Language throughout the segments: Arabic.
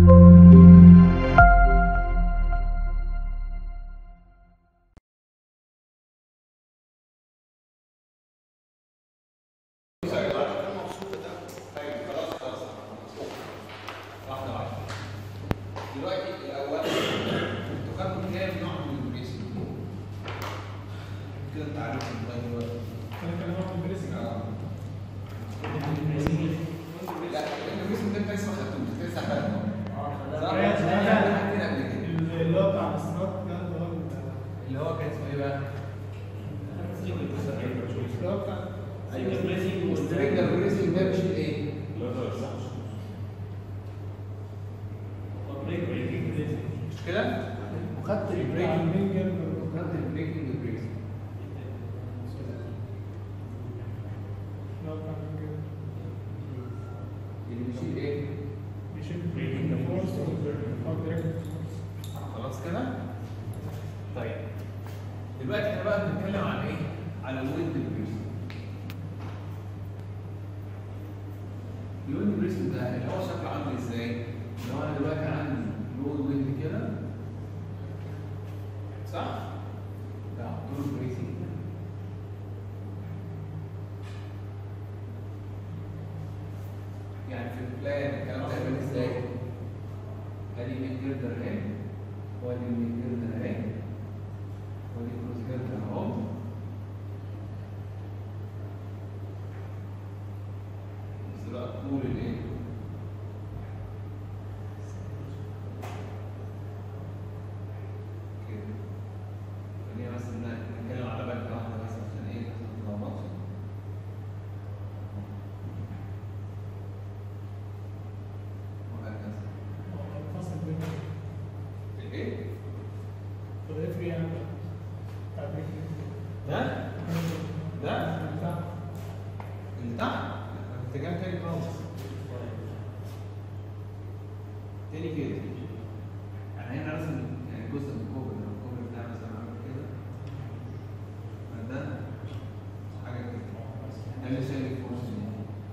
خلاص كده؟ طيب دلوقتي احنا بقى بنتكلم عن ايه؟ على الويند بريسنج. الويند بريسنج ده اللي هو شكله عامل ازاي؟ لو انا دلوقتي عندي لود ويند كده صح؟ ده دور بريسنج. يعني في البلان الكلام ده هيبقى ازاي؟ ادي من جردر اهي وادي من جردر اهي ودي كروس جردر اهو. بس بقى طول الايه؟ كده. خلينا بس نتكلم على بنك واحده بس عشان ايه؟ ما تتلخبطش. ده اللي تحت اتجاه تاني خالص تاني كده. يعني هنا رسم يعني جزء من الكوبري بتاعي مثلا عامل كده. ده حاجه كده ده اللي شايل الفرص دي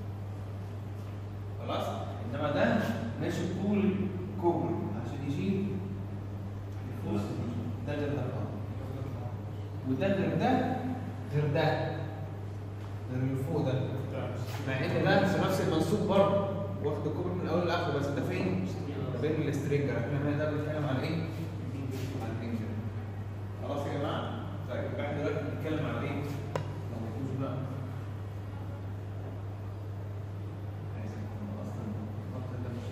خلاص. انما ده ماشي طول كوبري عشان يشيل الفرص دي. ده غير ده وده غير ده غير ده غير اللي فوق ده. مع ان ده في نفس المنسوب برضه واخد الكوبري من الاول لاخره، بس ده فين؟ ده بين السترينجر. احنا ده بنتكلم عن ايه؟ عن الانجر. خلاص يا جماعه؟ طيب احنا دلوقتي بنتكلم عن ايه؟ لو ما تقولوش بقى اصلا الخط ده مش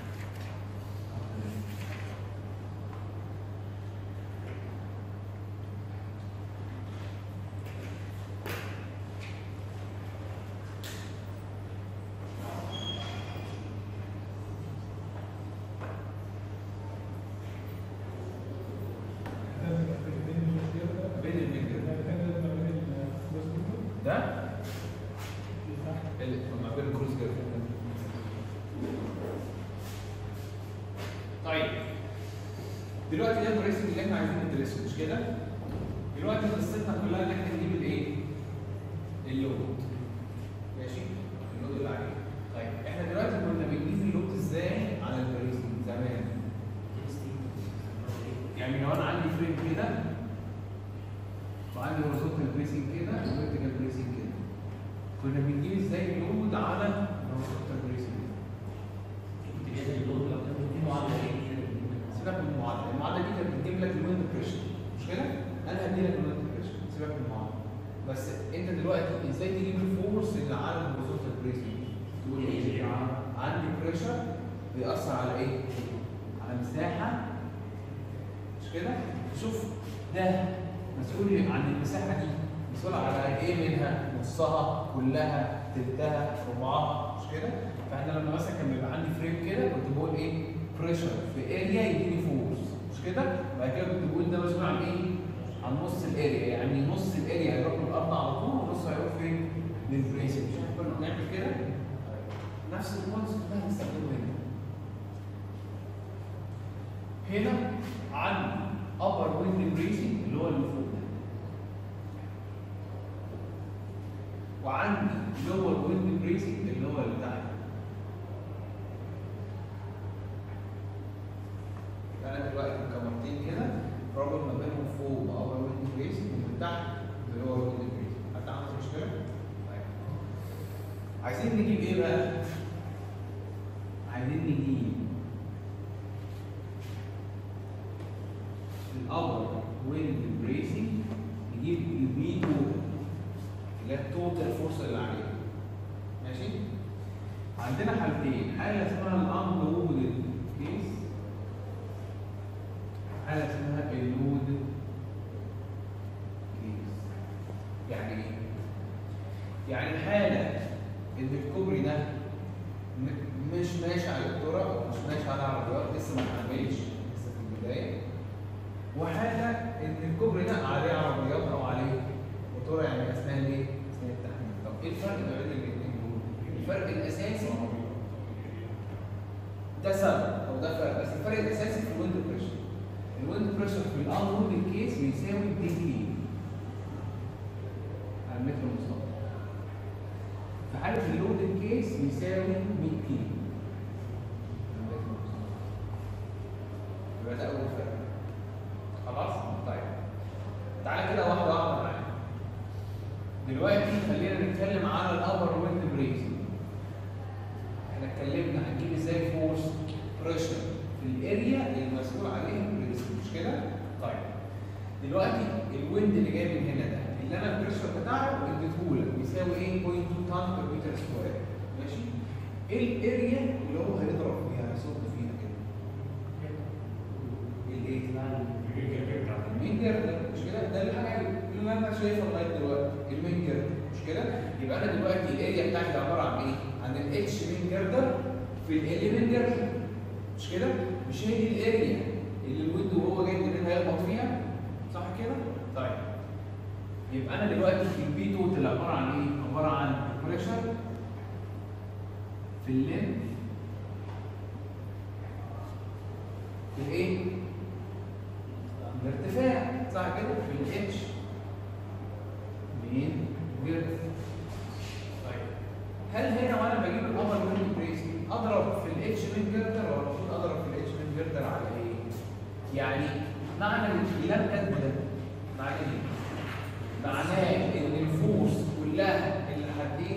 دلوقتي ده البريسنج اللي احنا عايزين ندرسه مش كده؟ دلوقتي قصتنا كلها ان احنا نجيب الايه؟ اللود. ماشي؟ اللود اللي عليه. طيب احنا دلوقتي كنا بنجيب اللود ازاي على البريسنج زمان؟ يعني لو انا عندي فريم كده وعندي هوريزونتال بريسنج كده وفيرتيكال بريسنج كده، كنا بنجيب ازاي اللود على الهوريزونتال بريسنج؟ اللود لو كان في معادله سيبك من المعادله، المعادله دي كانت بتجيب لك الويند بريشر مش كده؟ انا هدي لك الويند بريشر، سيبك من المعادله. بس انت دلوقتي ازاي تجيب الفورس اللي على الهوريزونتال بريسنج؟ تقول ايه؟ عندي بريشر بيأثر على ايه؟ على مساحه مش كده؟ شوف ده مسؤول عن المساحه دي، مسؤول على ايه منها؟ نصها، كلها، تلتها، ربعها مش كده؟ فاحنا لما مثلا كان بيبقى عندي فريم كده كنت بقول ايه؟ بريشر في اريا يديني فورس مش كده؟ بعد كده كنت بقول ده مسؤول عن ايه؟ عن نص الاريا، يعني نص الاريا هيروح للارض على طول ونص هيروح فين؟ للبريسنج. مش كنا بنعمل كده؟ نفس الكونسيبت ده هنستخدمه هنا. هنا عندي upper wind bracing اللي هو اللي فوق ده، وعندي lower wind bracing اللي هو اللي تحت. انا دلوقتي مكمرتين كده رابط ما بينهم فوق بأبر ويند بريسنج ومن تحت بلور ويند بريسنج. حد عنده مشكله؟ طيب عايزين نجيب ايه بقى؟ عايزين نجيب الأبر ويند بريسنج، نجيب البي توتال اللي هي التوتال فورس اللي عليها. ماشي؟ عندنا حالتين، حالة اسمها الأنلودد كيس، حالة اسمها اللودد كيس. يعني ايه؟ يعني حالة إن الكوبري ده مش ماشي على الطرق ومش ماشي على العربيات، لسه ما اتعملش، لسه في البداية. وحالة إن الكوبري ده عليه عربيات أو عليه موتور، يعني أثناء الإيه؟ أثناء التحميل. طب إيه الفرق ما بين الاثنين دول؟ الفرق الأساسي ده سبب أو ده فرق، بس الفرق الأساسي في الويند بريشر. الويند بريشر في الأنلودد كيس بيساوي 200 كيلو على المتر المستقبل. في حالة اللودد كيس بيساوي 100 كيلو على المتر المستقبل. يبقى ده أول فرق. خلاص؟ طيب تعالى كده واحدة واحدة معايا. دلوقتي خلينا نتكلم على الأبر ويند بريسنج. احنا اتكلمنا هنجيب ازاي فورس بريشر في الاريا اللي مسؤول عليها البريسنج، مش كده؟ طيب دلوقتي الويند اللي جاي من هنا ده اللي انا البريشر بتاعه اديتهولك بيساوي ايه؟ 0.2 طن بر متر سكوير. ماشي؟ ايه الاريا اللي هو هيضرب فيها هيصب فيها كده؟ الايه؟ المين جردر، مش كده؟ ده الحاجه اللي انا شايفها لغايه دلوقتي، المين جردر، مش كده؟ يبقى انا دلوقتي الاريا بتاعتي عباره عن ايه؟ عن الاتش مين جردر في ال مين جردر، مش كده؟ مش هي دي الاريا اللي الويند وهو جاي منين هيخبط فيها؟ صح كده؟ طيب يبقى انا دلوقتي البي توتال عباره عن ايه؟ عباره عن بريشر في اللينث في الايه؟ الارتفاع، صح كده؟ في الاتش مين جردر. طيب هل هنا وانا بجيب الابر ويند بريسنج اضرب في الاتش مين جردر ولا المفروض اضرب في الاتش مين جردر على ايه؟ يعني معنى الكلام ده معناه ايه؟ معناه ان الفورس كلها اللي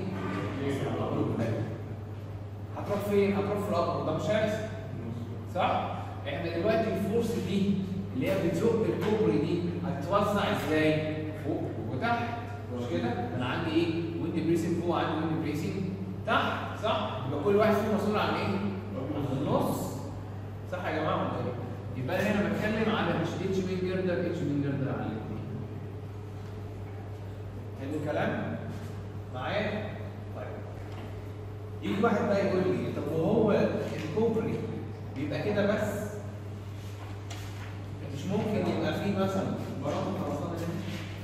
هتروح فين؟ هتروح في الابر، ده مش عايز صح؟ احنا دلوقتي الفورس دي اللي هي بتزق الكوبري دي هتتوزع ازاي؟ فوق وتحت، مش كده؟ انا عندي ايه؟ ويند بريسنج فوق، عندي ويند بريسنج تحت، صح؟ يبقى كل واحد فيهم مسؤول عن ايه؟ عن النص، صح يا جماعه ولا ايه؟ يبقى انا هنا بتكلم على مش اتش مين جردر، اتش مين جردر على الاثنين. حلو الكلام؟ معايا؟ طيب يجي واحد بقى يقول لي طب وهو الكوبري بيبقى كده بس؟ مش ممكن يبقى فيه مثلا برامج خرسانه هنا؟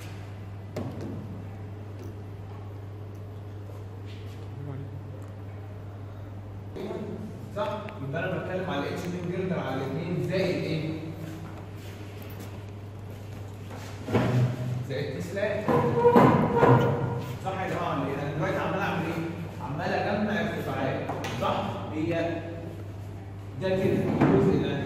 صح؟ يبقى انا بتكلم على اتش مين جردر على الاثنين زائد ايه؟ زائد تسلات. صح يا جماعه ولا ايه؟ انا دلوقتي عمال اعمل ايه؟ عمال اجمع ارتفاعات، صح؟ هي ده كده الجزء ده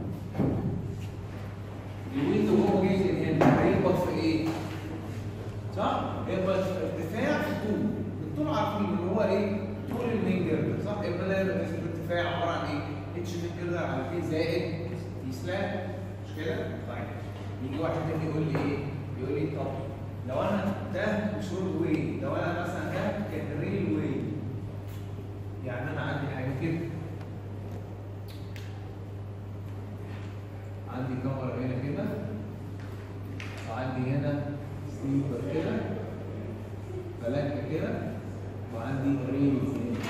الويند وهو جاي من هنا هيخبط في ايه؟ صح؟ هيخبط في ارتفاع في طول، الطول عارفين ان هو ايه؟ طول المين جردر، صح؟ يبقى الارتفاع عباره عن ايه؟ اتش مين جردر على 2 زائد تي سلاب، مش كده؟ طيب يجي واحد تاني يقول لي ايه؟ يقول لي طب لو انا ده شورت واي، لو انا مثلا ده كان ريل واي، يعني انا عندي حاجه كده، عندي كاميرا هنا كده، وعندي هنا سليبر كده، فلانكه كده، وعندي ريل هنا.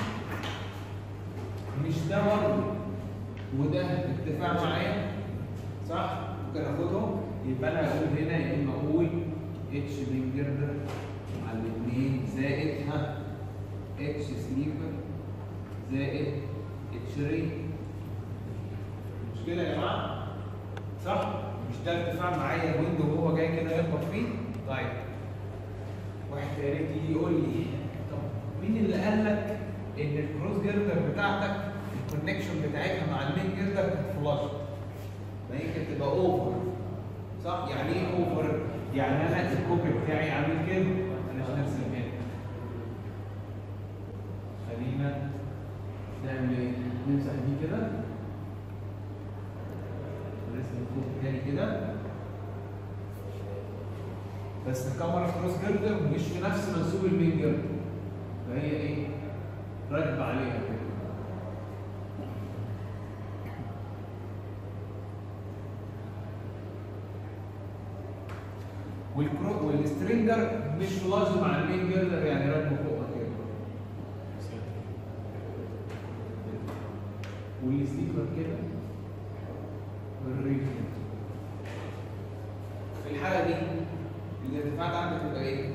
مش ده برضه وده اتفاق معايا، صح؟ ممكن اخدهم، يبقى انا هقول هنا يا اما اقول اتش مين جردر على الاثنين زائد اتش سليبر زائد اتش ري، مش كده يا جماعه؟ صح؟ مش ده ارتفاع معايا الويند وهو جاي كده يخبط فيه؟ طيب واحد تاني يجي يقول لي طب مين اللي قال لك ان الكروس جردر بتاعتك الكونكشن بتاعتها مع المين جردر كانت فلاش؟ ما يمكن تبقى اوفر. صح؟ يعني ايه اوفر؟ يعني انا الكوبري بتاعي عامل كده، انا مش نرسم هنا. خلينا نعمل ايه؟ نمسح دي كده، نرسم الكوبري تاني كده، بس الكاميرا كروس جردر مش في نفس منسوب المين جردر، فهي ايه؟ راكبه عليها كده. والسترينجر مش ملازم مع المين جردر، يعني راكبه فوقها كده. والستيكر كده والريل كده. في الحاله دي الارتفاع ده عندك يبقى ايه؟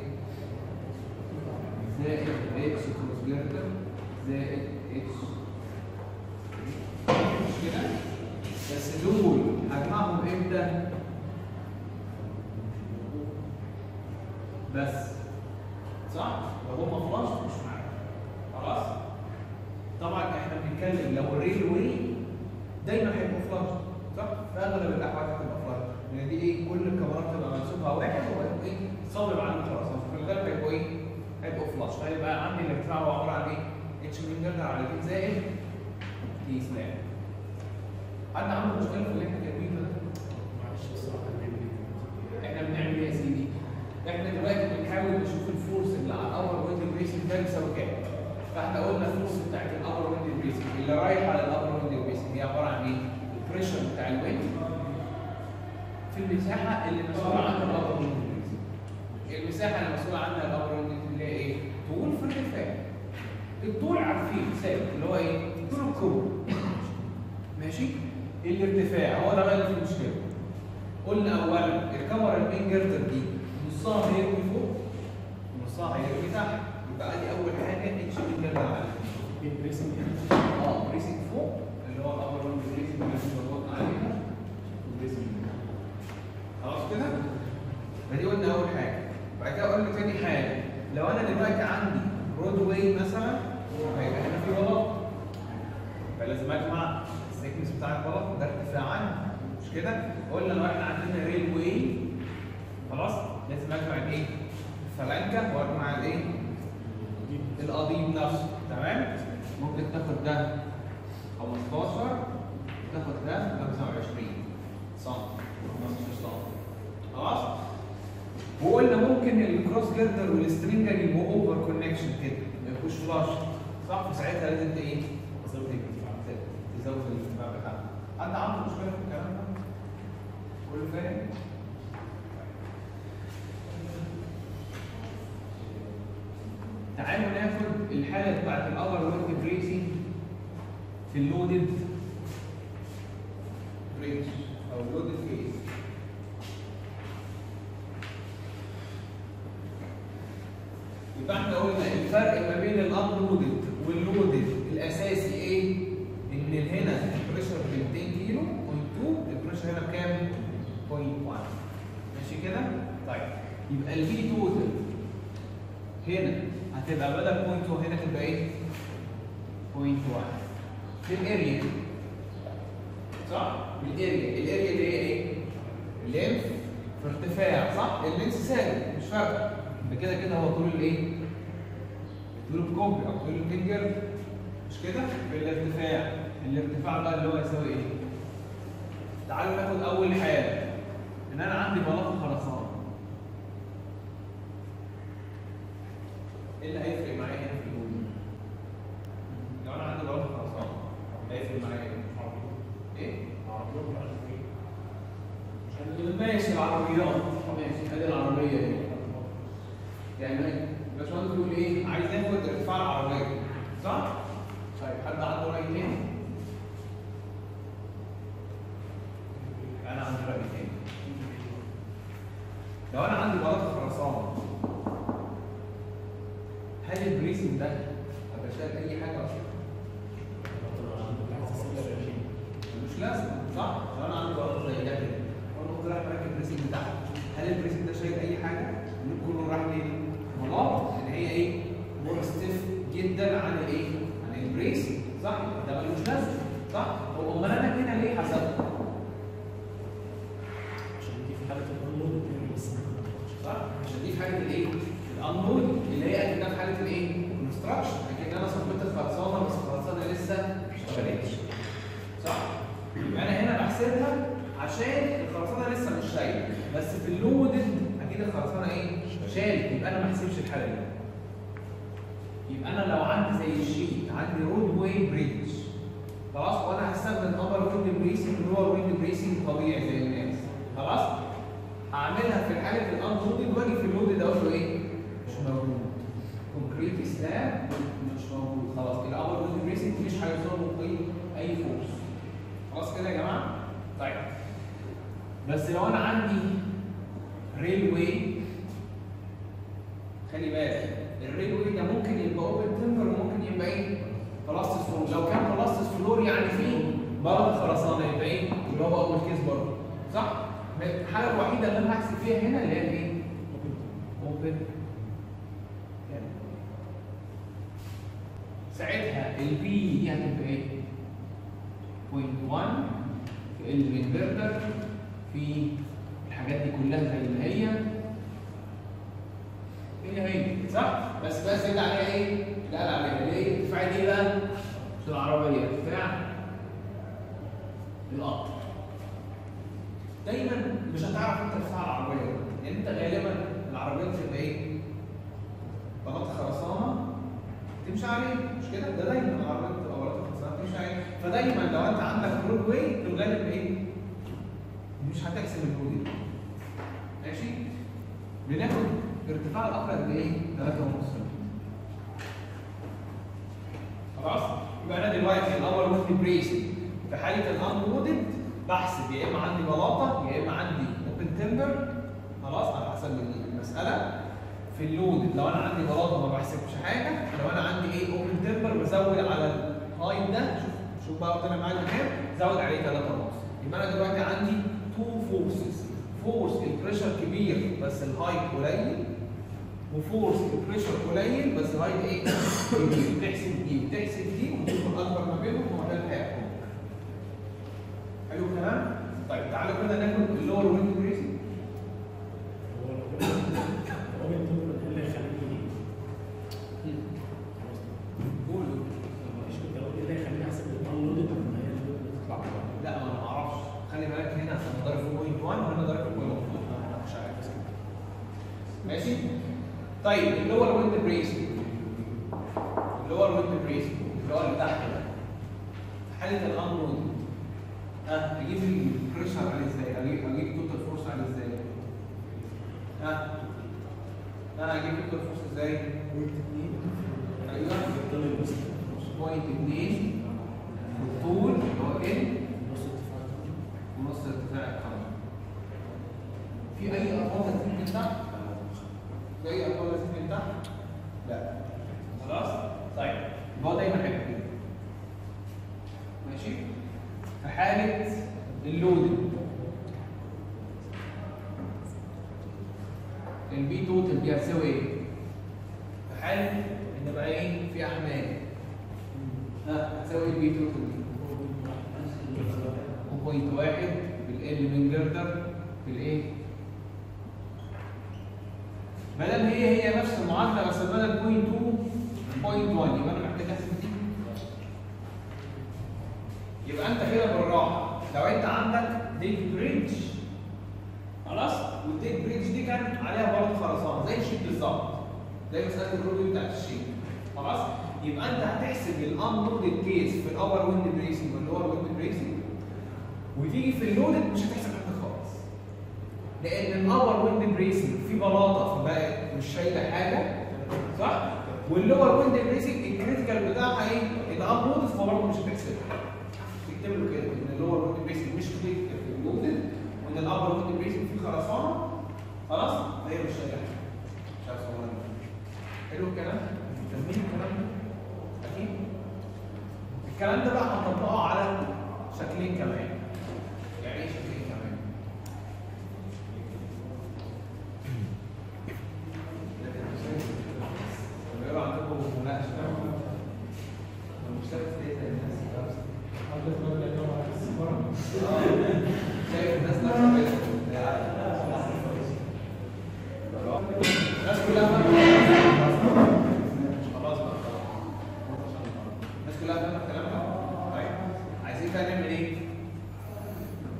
زائد اكس كروس جردر زائد اكس. مش كده؟ بس دول هجمعهم امتى؟ بس صح؟ لو هم فلاش مش معاك. خلاص؟ طبعا احنا بنتكلم لو الريل واي دايما هيبقوا فلاش، صح؟ في اغلب الاحوال هتبقى فلاش، لان دي ايه؟ كل الكاميرات تبقى منسوبها واحد وهيبقوا ايه؟ صابب عنه خلاص، في الغالب هيبقوا ايه؟ هيبقوا فلاش، فيبقى عندي الارتفاع هو عباره عن ايه؟ اتش من جردر على تي زائد تي سلاب. حد عنده مشكله في اللي احنا كاتبينه ده؟ معلش الصراحه احنا بنعمل ايه يا سيدي؟ احنا دلوقتي بنحاول نشوف الفورس اللي على الابر ويند بريسنج ده بيساوي كام؟ فاحنا قلنا الفورس بتاعت الابر ويند بريسنج اللي رايح على الابر ويند بريسنج هي عباره عن ايه؟ البريشر بتاع الويند في المساحه اللي مسؤول عنها الابر ويند بريسنج. المساحه اللي مسؤول عنها الابر ويند اللي هي ايه؟ طول في الارتفاع. الطول عارفين ثابت اللي هو ايه؟ طول الكوب. ماشي؟ الارتفاع هو ده بقى اللي فيه المشكله. قلنا اولا الكاميرا المين جردر دي نصها هيرمي فوق ونصها هيرمي تحت، يبقى دي اول حاجه اتش من جردر على بريسنج. بريسنج فوق اللي هو الابر ويند بريسنج اللي احنا بنضغط عليها وبريسنج. خلاص كده؟ فدي قلنا اول حاجه. بعد كده قلنا تاني حاجه، لو انا دلوقتي عندي رود واي مثلا هيبقى هنا في بلاط، فلازم اجمع السيكنس بتاع البلاط ده ارتفاعا، مش كده؟ قلنا لو احنا عندنا ريل واي خلاص لازم اجمع الايه؟ الفلانكه واجمع الايه؟ القضيب نفسه، تمام؟ ممكن تاخد ده 15 تاخد ده 25 سم 15 سم. خلاص؟ وقلنا ممكن الكروس جردر والسترينجر يبقوا اوفر كونكشن كده ما يبقوش فلاش، صح؟ فساعتها لازم ايه؟ تزود الارتفاع بتاعها. حد عنده مشكله في الكلام ده؟ كله فاهم؟ تعالوا ناخد الحاله بتاعت الابر ويند بريسنج في اللودد بريدج او اللودد فيس. يبقى احنا قلنا الفرق ما بين الانلودد واللودد الاساسي ايه؟ ان هنا البريشر ب 200 كيلو 0.2، البريشر هنا بكام؟ 0.1. ماشي كده؟ طيب يبقى الفي توتال هنا هتبقى بدل 0.2 هنا تبقى ايه؟ 0.1 في الاريا، صح؟ الاريا اللي هي ايه؟ اللينث في ارتفاع، صح؟ اللينث ثابت مش فارقه، كده كده هو طول الايه؟ طول الكوبري او طول الفينجر، مش كده؟ في الارتفاع، الارتفاع بقى اللي هو يساوي ايه؟ تعالوا ناخد اول حاجه ان انا عندي بلاط خرسانه. ايه اللي هيفرق معايا هنا في اللود؟ لو انا عندي بلاط خرسانه هيفرق معايا ايه؟ ايه؟ ماشي العربيات، ماشي ادي العربيه اهي. يعني الباشمهندس بيقول ايه؟ عايز ناخد ارتفاع العربيه، صح؟ طيب حد عنده راي تاني؟ انا عندي راي تاني. لو انا عندي بلاط خرسانه هل البريسنج ده هبقى شايل اي حاجه اصلا؟ مش لازم، صح؟ لو انا عندي بلاط زي ده كده وانا قلت رايح مركب البريسنج بتاعتي، هل البريسنج ده شايل اي حاجه؟ كله راح ليه؟ بلاط اللي هي ايه؟ مور ستيف جدا عن الايه؟ عن البريسنج، صح؟ ده ملوش لازمه، صح؟ امال انا هنا ليه حسبته؟ احسبها عشان الخرسانه لسه مش شايله، بس في اللودد اكيد الخرسانه ايه؟ شالت، يبقى انا ما احسبش الحاله دي. يبقى انا لو عندي زي الشيت عندي رود واي بريدج خلاص، وانا هستخدم ابر ويند بريسنج ولور ويند بريسنج طبيعي زي الناس خلاص، هعملها في حاله الانلودد واجي في اللودد اقول له ايه؟ مش موجود. كونكريت سلاب مش موجود، خلاص الابر ويند بريسنج مش هيوصل اي فورس. خلاص كده يا جماعه؟ طيب بس لو انا عندي ريلوي، خلي بالك الريلوي ده ممكن يبقى اوبن تمبر وممكن يبقى ايه؟ بلاستس فلور. لو كان بلاستس فلور يعني فيه بلد خرسانه يبقى ايه؟ اللي هو اول كيس برضه صح؟ الحاله الوحيده اللي انا هحسب فيها هنا اللي هي الايه؟ اوبن. ساعتها البي دي هتبقى ايه؟ 0.1 في الانفرتر في الحاجات دي كلها زي ما هي صح؟ بس زاد عليها ايه؟ اللي قال عليها ليه؟ ارتفاع دي بقى مش العربيه، ارتفاع القطر. دايما مش هتعرف انت ارتفاع العربيه، لان انت غالبا العربيه بتبقى ايه؟ بلاط خرسانه تمشي عليه، مش كده؟ ده دايما العربيه بتبقى بلاط خرسانه تمشي عليه، فدايما لو انت عندك رود واي في الغالب ايه؟ مش هتحسب الرود دي. ماشي؟ بناخد ارتفاع القطر قد ايه؟ 3.5 خلاص؟ يبقى انا دلوقتي الاول ويند بريسنج في حاله الانلودد بحسب يا اما عندي بلاطه يا اما عندي اوبن تمبر خلاص على حسب المساله. في اللودد لو انا عندي بلاطه ما بحسبش حاجه، لو انا عندي ايه اوبن تمبر بزود على الهايت ده، شوف بقى طلع معايا كام؟ زود عليه 3.5. يبقى انا دلوقتي عندي تو فورسز، فورس البريشر كبير بس الهايت قليل، وفورس البريشر قليل بس الهايت ايه؟ كبير. بتحسب دي وتكون اكبر ما بينهم وما بين الحياه. حلو الكلام؟ طيب تعالوا كده ناخد اللور ويند بريسنج. لا ما انا ما اعرفش، خلي بالك هنا انا ضارب في 0.1 وهنا ضارب في 0.2 انا مش عارف. ماشي؟ طيب اللور ويند بريسنج، اللور ويند بريسنج اللي هو اللي تحت ده في حاله الانلود اجيب البريشر عليه ازاي؟ اجيب توتال فورس عليه ازاي؟ اجيب توتال فورس ازاي؟ ايوه 0.2 الطول اللي هو ال ونص ارتفاع القمر. في اي ارقام لازم من تحت؟ في اي ارقام لازم من تحت؟ لا. خلاص؟ طيب يبقى هو دايما هيبقى كده. ماشي؟ في حالة اللودنج البي توتال دي هتساوي ايه؟ في حالة ان بقى ايه؟ في احمال هتساوي البي توتال دي 0.1 بالال من جردر بالايه؟ ما دام هي نفس المعادله بس بدل 0.2 0.1 يبقى انا محتاج احسب دي. يبقى انت كده بالراحه لو انت عندك ديك بريدج خلاص، والديك بريدج دي كانت عليها برضه خرسانه زي الشيت بالظبط، زي مساله الرودو بتاعت الشيت خلاص، يبقى انت هتحسب الانلودد كيس في الابر ويند بريسنج واللور ويند بريسنج، وتيجي في اللودد مش هتحسب حاجه خالص، لان الابر ويند بريسنج في بلاطه فبقت مش شايله حاجه صح؟ واللور ويند بريسنج الكريتيكال بتاعها ايه؟ الانلودد فبرضه مش هتحسبها. تكتب له كده ان اللور ويند بريسنج مش كريتيكال في اللودد، وان الابر ويند بريسنج فيه خرسانه خلاص؟ هي مش شايله حاجه. مش عارف والله. حلو الكلام؟ فاهمين الكلام ده؟ اكيد؟ الكلام ده بقى هنطبقه على شكلين كمان. يعني ايه شكلين كمان؟ بيقولوا عندكم مناقشه المشترك في ايه الناس شايف الناس الناس كلها خلاص بقى الناس كلها فاهمه الكلام ده؟ طيب عايزين بقى نعمل ايه؟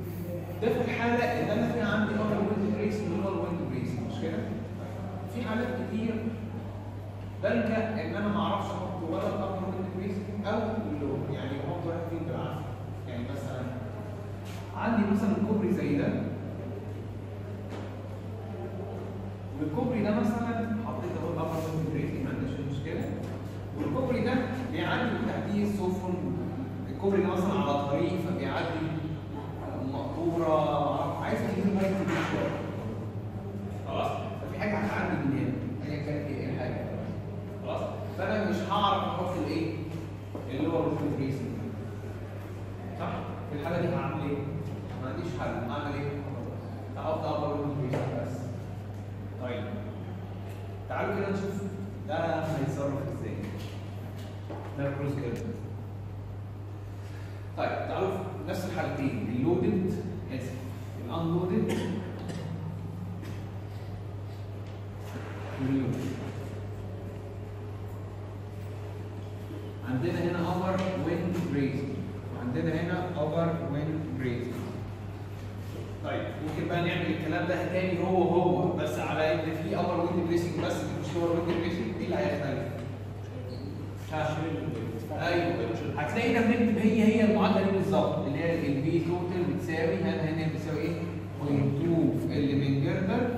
حاله ان انا في عندي ابر ويند بريس ولور ويند بريس، مش كده؟ في حالات كتير بلجأ ان انا ما اعرفش احط ولا الابر ويند بريس او اللور، يعني احط واحد فيهم بالعافيه. يعني مثلا عندي مثلا كوبري زي ده، والكوبري ده مثلا حطيت اهو الابر ويند بريس ما عنديش مشكله، والكوبري ده بيعدي من تحتيه السفن، الكوبري ده مثلا على طريق فبيعدي مقطوره، عايز اجيب الميه كبير شويه. خلاص؟ ففي حاجه هتعدي من هنا، ايا كانت ايه الحاجه. خلاص؟ فانا مش هعرف احط الايه؟ اللي هو الروت بريسنج. صح؟ في الحاله دي هعمل ايه؟ ما عنديش حل، اعمل ايه؟ هحط ابر روت بريسنج بس. طيب تعالوا كده نشوف ده هيتصرف ازاي. ده كروس جيرد. طيب تعالوا نفس الحالتين، اللودد الانلودد واللودد. عندنا هنا upper wind bracing وعندنا هنا upper wind bracing. طيب ممكن بقى نعمل الكلام ده تاني هو بس على ان في upper wind bracing بس مش lower wind bracing. ايه اللي هيختلف؟ ايوه هتلاقينا بنكتب هي المعادله دي بالظبط، اللي هي البي توتال بتساوي هنا بتساوي ايه؟ 0.2 في ال من جردر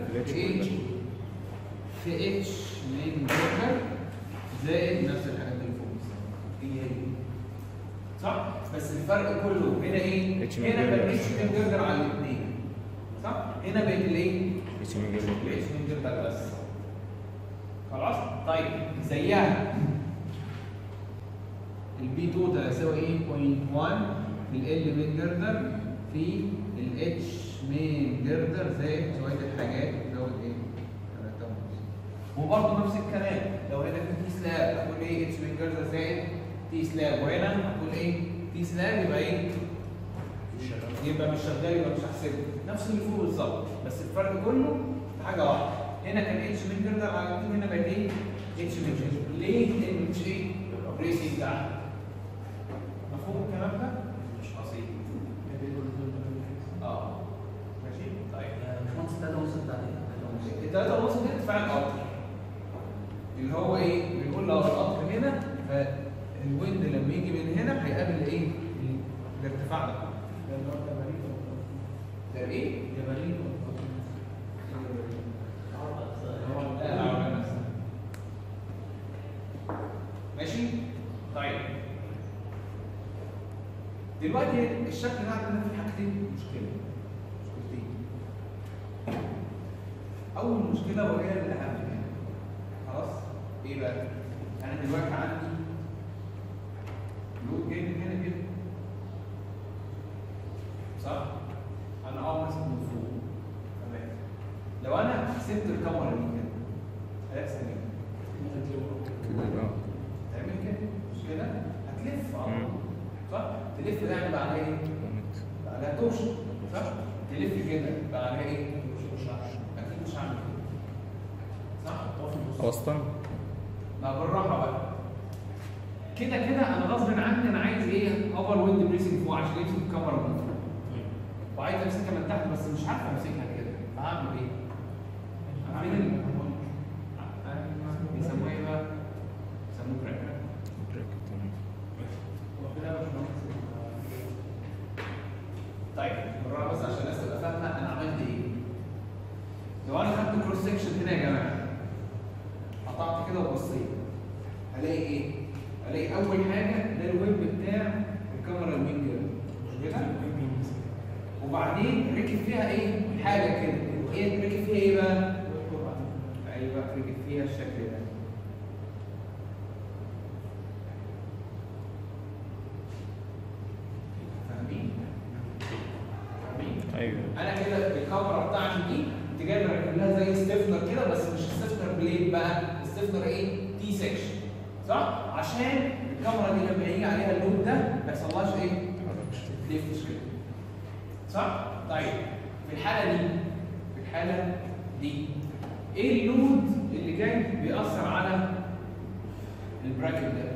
في اتش من جردر زائد نفس الحاجات اللي فوق بالظبط. هي صح؟ بس الفرق كله هنا ايه؟ هنا بقت اتش من جردر على الاثنين. صح؟ هنا بقت الايه؟ اتش من جردر بس. خلاص؟ طيب زيها البي توتال هيساوي ايه؟ 0.1 في ال من جردر في الاتش من جردر زائد شويه الحاجات زود ايه؟ 3.5. وبرضه نفس الكلام لو هنا في تي سلاب هتقول ايه؟ اتش من جردر زائد تي سلاب، وهنا هتقول ايه؟ تي سلاب يبقى ايه؟ يبقى مش شغال، يبقى مش هحسبه. نفس اللي فوق بالظبط، بس الفرق كله في حاجه واحده. هنا كان اتش من جردر على الاثنين، هنا بقت ايه؟ اتش من جردر. ليه؟ لان مش ايه؟ بريسنج تحت. مفهوم الكلام ده؟ مش بسيط. ماشي؟ طيب. باشمهندس 3.5 بتاعتين. ال 3.5 دي ارتفاع القطر. اللي هو ايه؟ بيقول لو القطر هنا فالويند لما يجي من هنا هيقابل ايه؟ الارتفاع ده. ده ايه؟ جبلين. لا ماشي؟ طيب. دلوقتي الشكل ده عندنا فيه حاجتين مشكلتين. أول مشكلة وهي الأهم يعني. خلاص؟ إيه بقى؟ أنا دلوقتي عندي لود جاي من هنا كده. صح؟ أنا ماسك من فوق. تمام. لو أنا سبت الكاميرا دي كده هيحصل إيه؟ تعمل كده مش كده؟ هتلف على طول. صح؟ تلف ده يعني بقى عليها ايه؟ بقى عليها توش. صح؟ تلف كده بقى عليها ايه؟ اكيد مش هعمل كده. صح؟ اصلا ما بالراحه بقى. كده انا غصب عني انا عايز ايه؟ ابر ويند بريسنج فوق عشان يمسك الكاميرا من فوق. وعايز امسكها من تحت بس مش عارف امسكها كده، فهعمل ايه؟ هعمل بيسموها ايه بقى؟ بيسموه براكت. طيب بالراحه بس عشان الناس تبقى فاهمه انا عملت ايه. لو انا خدت كروس سكشن هنا يا جماعه قطعت كده وبصيت هلاقي ايه؟ هلاقي اول حاجه ده الويب بتاع الكاميرا الوينج مش كده؟ وبعدين ركب فيها ايه؟ حاجه كده. ايه ركب فيها ايه بقى؟ ايوه ركب فيها الشكل ده. ايوه انا كده الكاميرا بتاعتي دي كنت جاي مركب لها زي ستيفنر كده، بس مش ستيفنر بليد بقى، ستيفنر ايه؟ تي سكشن. صح؟ عشان الكاميرا دي لما يجي عليها اللود ده ما يحصلهاش ايه؟ تلفش كده. صح؟ طيب في الحاله دي ايه اللود اللي جاي بيأثر على البراكت ده؟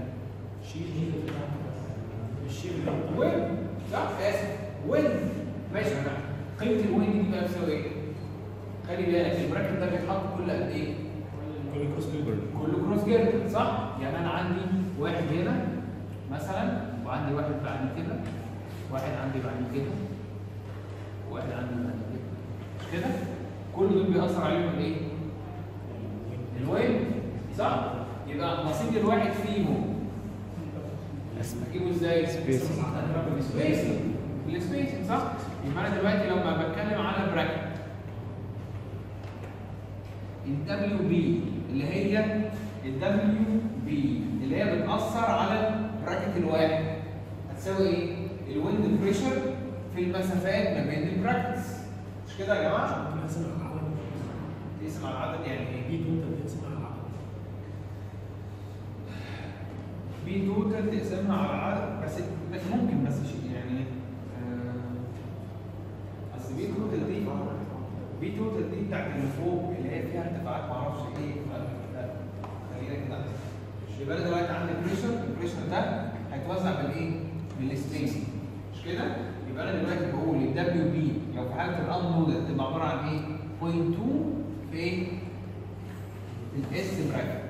الشيل وين؟ صح؟ اسف وين؟ ماشي. قيمه الويند دي بقى بتساوي ايه؟ خلي بالك البراكت ده بيتحط كل قد ايه؟ كل كروس جيردر صح؟ يعني انا عندي واحد هنا مثلا، وعندي واحد بعد كده، واحد عندي بعد كده، وواحد عندي بعد كده، مش كده؟ كل دول بيأثر عليهم الايه؟ الويند صح؟ يبقى نصيب الواحد فيهم اجيبه ازاي؟ سبيسنج. بالسبيسنج صح؟ يبقى انا دلوقتي لما بتكلم على براكت الدبليو بي اللي هي بتأثر على براكت الواحد هتساوي ايه؟ الويند بريشر في المسافات ما بين البراكتس مش كده يا جماعه؟ تقسم على العدد يعني ايه؟ بي توتال تقسمها على العدد بس ممكن بس شيء يعني اصل بي توتال دي بتاعت اللي فوق اللي هي فيها ارتفاعات معرفش ايه خلينا كده يبقى انا دلوقتي عندي البريشر ده هيتوزع بالايه؟ بالسبيسنج مش كده؟ يبقى انا دلوقتي بقول الدبليو بي لو في حاله الانلودد تبقى عباره عن ايه؟ 0.2 في ايه؟ الاس براكت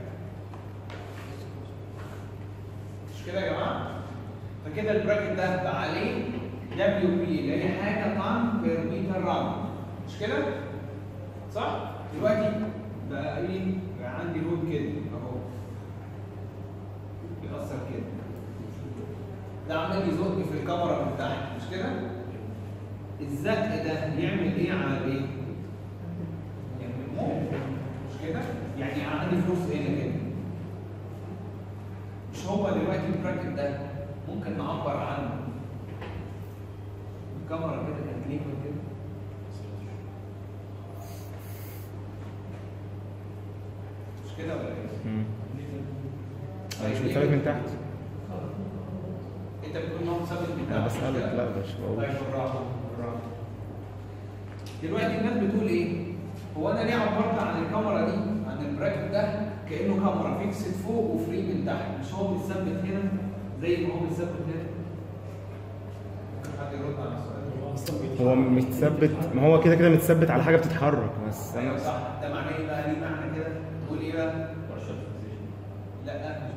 مش كده يا جماعه؟ فكده البراكت ده بقى عليه دبليو بي اللي هي حاجه طن بير متر راوند مش كده؟ صح؟ دلوقتي بقى ايه؟ بقى عندي لود كده اهو بيأثر كده ده عمال يزق في الكاميرا من تحت مش كده؟ الزق ده يعمل ايه على الايه؟ يعمل موج مش كده؟ يعني عندي فلوس هنا كده مش هو دلوقتي البراكت ده ممكن نعبر عنه الكاميرا كده تكليفه كده مش كده ولا ايه؟ انا مش مثبت من تحت. انت بتقول ان هو مثبت من تحت انا بسألك لا مش بقول. طيب بالراحه دلوقتي الناس بتقول ايه؟ هو انا ليه عبرت عن الكاميرا دي عن البراكت ده كانه كاميرا فيكسد فوق وفري من تحت مش هو متثبت هنا زي ما هو متثبت هنا؟ حد يرد على السؤال؟ هو متثبت، ما هو كده كده متثبت على حاجه بتتحرك بس ايوه صح ده معناه ايه بقى؟ ليه معنى كده؟ تقول ايه بقى؟ لا مش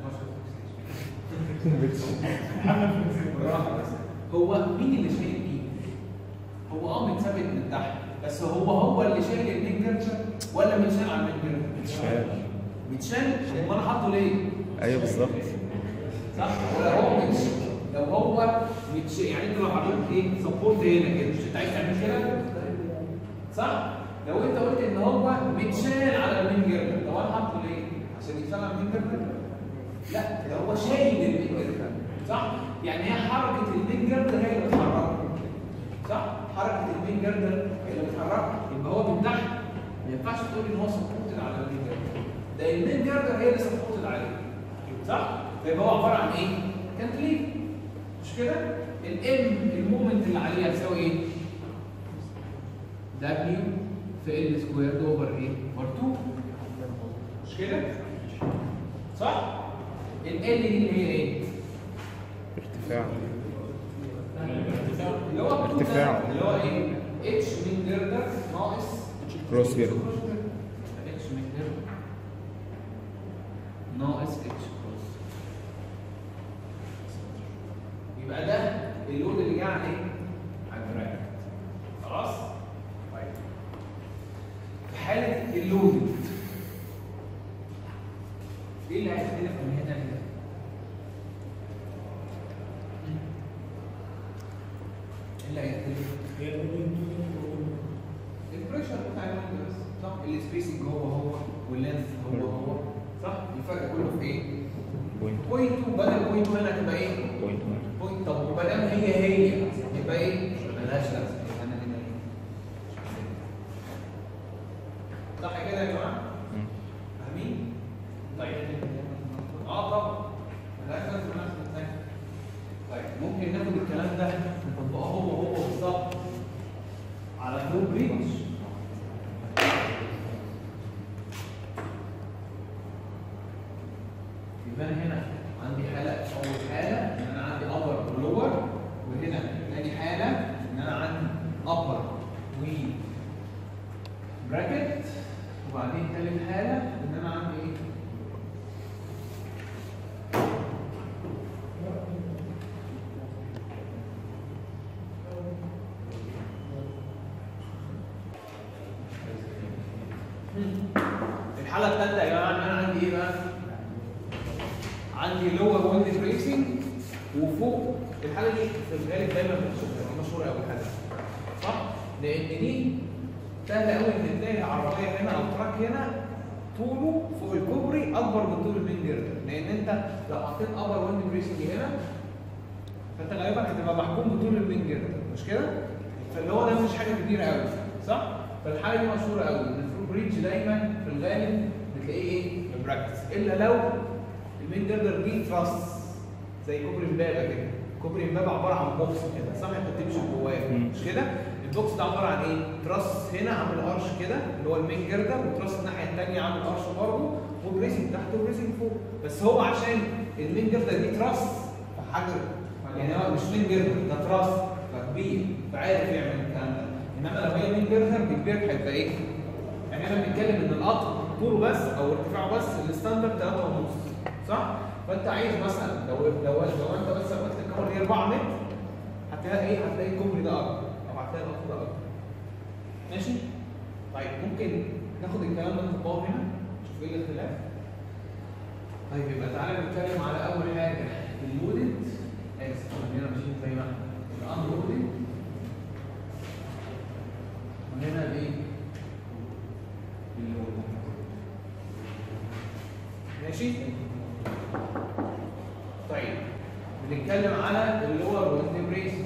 بالراحه بس هو مين اللي شايل ايه؟ هو متثبت من تحت بس هو اللي شايل المين جرشر ولا متشال على المين جرشر؟ متشال امال انا حاطه ليه؟ ايوه بالظبط صح؟ لو هو متشال يعني انت لو حطيت ايه؟ سبورت هنا كده مش انت عايز تعمل كده؟ صح؟ لو انت قلت ان هو متشال على المين جرشر طب انا حاطه ليه؟ عشان يتشال على المين جرشر؟ لا ده هو شايل المين جرشر صح؟ يعني هي حركه المين جرشر هي اللي بتحركه صح؟ حركه المين جردر اللي بتحركه يبقى هو من تحت ما ينفعش تقول ان هو سبورتد على المين جردر ده المين جردر هي اللي سبورتد عليه صح؟ فيبقى هو عباره عن ايه؟ كانتليف مش كده؟ الام المومنت اللي عليها تساوي ايه؟ دبليو في ال سكويرد اوفر ايه؟ اوفر 2 مش كده؟ صح؟ ال دي اللي هي ايه؟ ارتفاع اللي هو ارتفاع اللي هو ايه؟ اتش من جردر ناقص كروس جيردر اتش من جردر ناقص اتش كروس يبقى ده اللود اللي جه على ايه؟ على البراكت خلاص؟ طيب في حالة اللود ايه اللي هيختلف من هنا لهنا؟ اللي هيختلف البريشر بتاع الويند بس صح؟ السبيسنج هو واللينث هو صح؟ الفرق كله في ايه؟ بوينت 2 بدل بوينت 1 هتبقى ايه؟ بوينت طب وما دام هي يبقى ايه؟ ملهاش لازمه انا هنا ايه؟ صح كده يا جماعه؟ فاهمين؟ طيب طبعا ملهاش لازمه طيب ممكن ناخد الكلام ده نطبقه هو بالظبط على فلو بريدج يبقى انا هنا عندي حاله اول حاله ان انا عندي ابر ولور وهنا ثاني حاله ان انا عندي ابر الحاله الثالثه يا جماعه ان انا عندي ايه بقى؟ عندي لور ويند بريسنج وفوق. الحاله دي في الغالب دايما بتشوفها، دي مشهوره قوي الحاله دي صح؟ لان دي سهله قوي ان تلاقي العربيه هنا او التراك هنا طوله فوق الكوبري اكبر من طول المين جيردر، لان انت لو حطيت ابر ويند بريسنج هنا فانت غالبا هتبقى محكوم بطول المين جيردر مش كده؟ فاللي هو ده مش حاجه كبيره قوي صح؟ فالحاله دي مشهوره قوي ان الفلو بريدج دايما في الغالب بتلاقيه ايه؟ براكتس، الا لو المين جيردر دي تراس زي كوبري امبابه كده. كوبري امبابه عباره عن بوكس كده صح؟ انت بتمشي جواه مش كده؟ البوكس ده عباره عن ايه؟ تراس هنا عامل قرش كده اللي هو المين جيردر، وتراس الناحيه الثانيه عامل قرش برضه، وبريسنج تحت وبريسنج فوق. بس هو عشان المين جيردر دي تراس فحجر، يعني هو مش مين جيردر ده تراس فكبير فعارف يعمل الكلام ده. انما لو هي مين جيردر كبير هيبقى ايه؟ يعني احنا بنتكلم ان القطر طوله بس او ارتفاعه بس الستاندرد 3.5 صح؟ فانت عايز مثلا لو انت بس قلت الكاميرا دي 4 متر هتلاقي ايه؟ هتلاقي الكوبري ده اكبر او هتلاقي القطر ده اكبر. ماشي؟ طيب ممكن ناخد الكلام ده نطبقه هنا نشوف ايه الاختلاف. طيب يبقى تعالى نتكلم على اول حاجه اللودد. اسف هنا ماشيين زي ما احنا الانلودد وهنا الايه؟ اللودد. ماشي؟ طيب بنتكلم على اللور ويند بريسنج.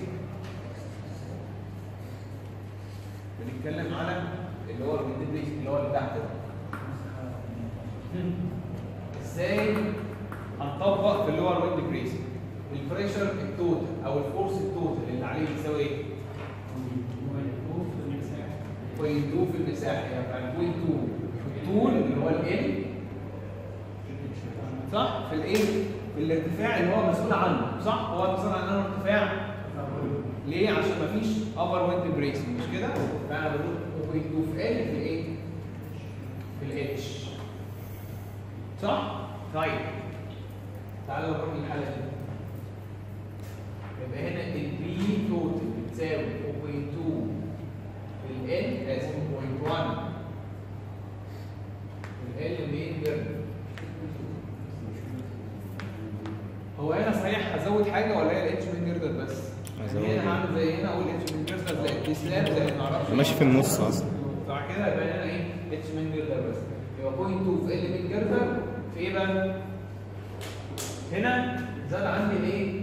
بنتكلم على اللور ويند بريسنج اللي هو اللي تحت ده. ازاي هنطبق في اللور ويند بريسنج؟ البريشر التوتال او الفورس التوتال اللي عليه بيساوي ايه؟ 0.2 في المساحه، يعني 0.2 الطول اللي هو ال صح؟ في الايه؟ في الارتفاع اللي هو مسؤول عنه صح؟ هو مسؤول عن انه ارتفاع ليه؟ عشان مفيش ابر ويند بريسنج مش كده؟ فانا بقول 0.2 في ال في الايه؟ في الاتش صح؟ طيب تعالوا نروح للحاله دي. يبقى هنا البي توتال بتساوي 0.2 في ال اسف 0.1 في ال مين جيردر. هو هنا صحيح هزود حاجه ولا هي الاتش مين جيردر بس؟ هنا هعمل زي هنا اقول اتش مين جيردر زي التسلاب زي ما اعرفش ماشي في النص اصلا صح كده. يبقى هنا ايه؟ اتش مين جيردر بس. يبقى 0.2 في ال مين جيردر في ايه بقى؟ هنا زاد عندي الايه؟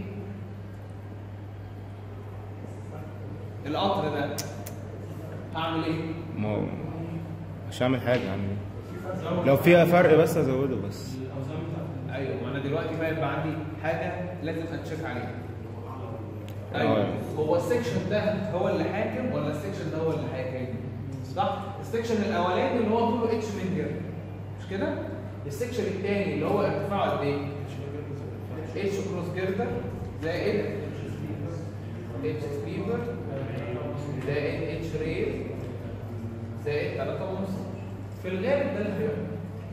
القطر ده هعمل ايه؟ مش هعمل حاجه يعني لو فيها فرق بس ازوده بس. ايوه ما انا دلوقتي بقى يبقى عندي حاجه لازم اتشيك عليها. ايوه هو السكشن ده هو اللي حاكم ولا السكشن ده هو اللي حاكم؟ صح؟ السكشن الاولاني اللي هو طوله اتش من جيردر مش كده؟ السكشن الثاني اللي هو ارتفاعه قد ايه؟ اتش كروس جيردر زائد اتش سبيبر زائد اتش ريز زائد 3.5. في الغالب ده اللي هيبقى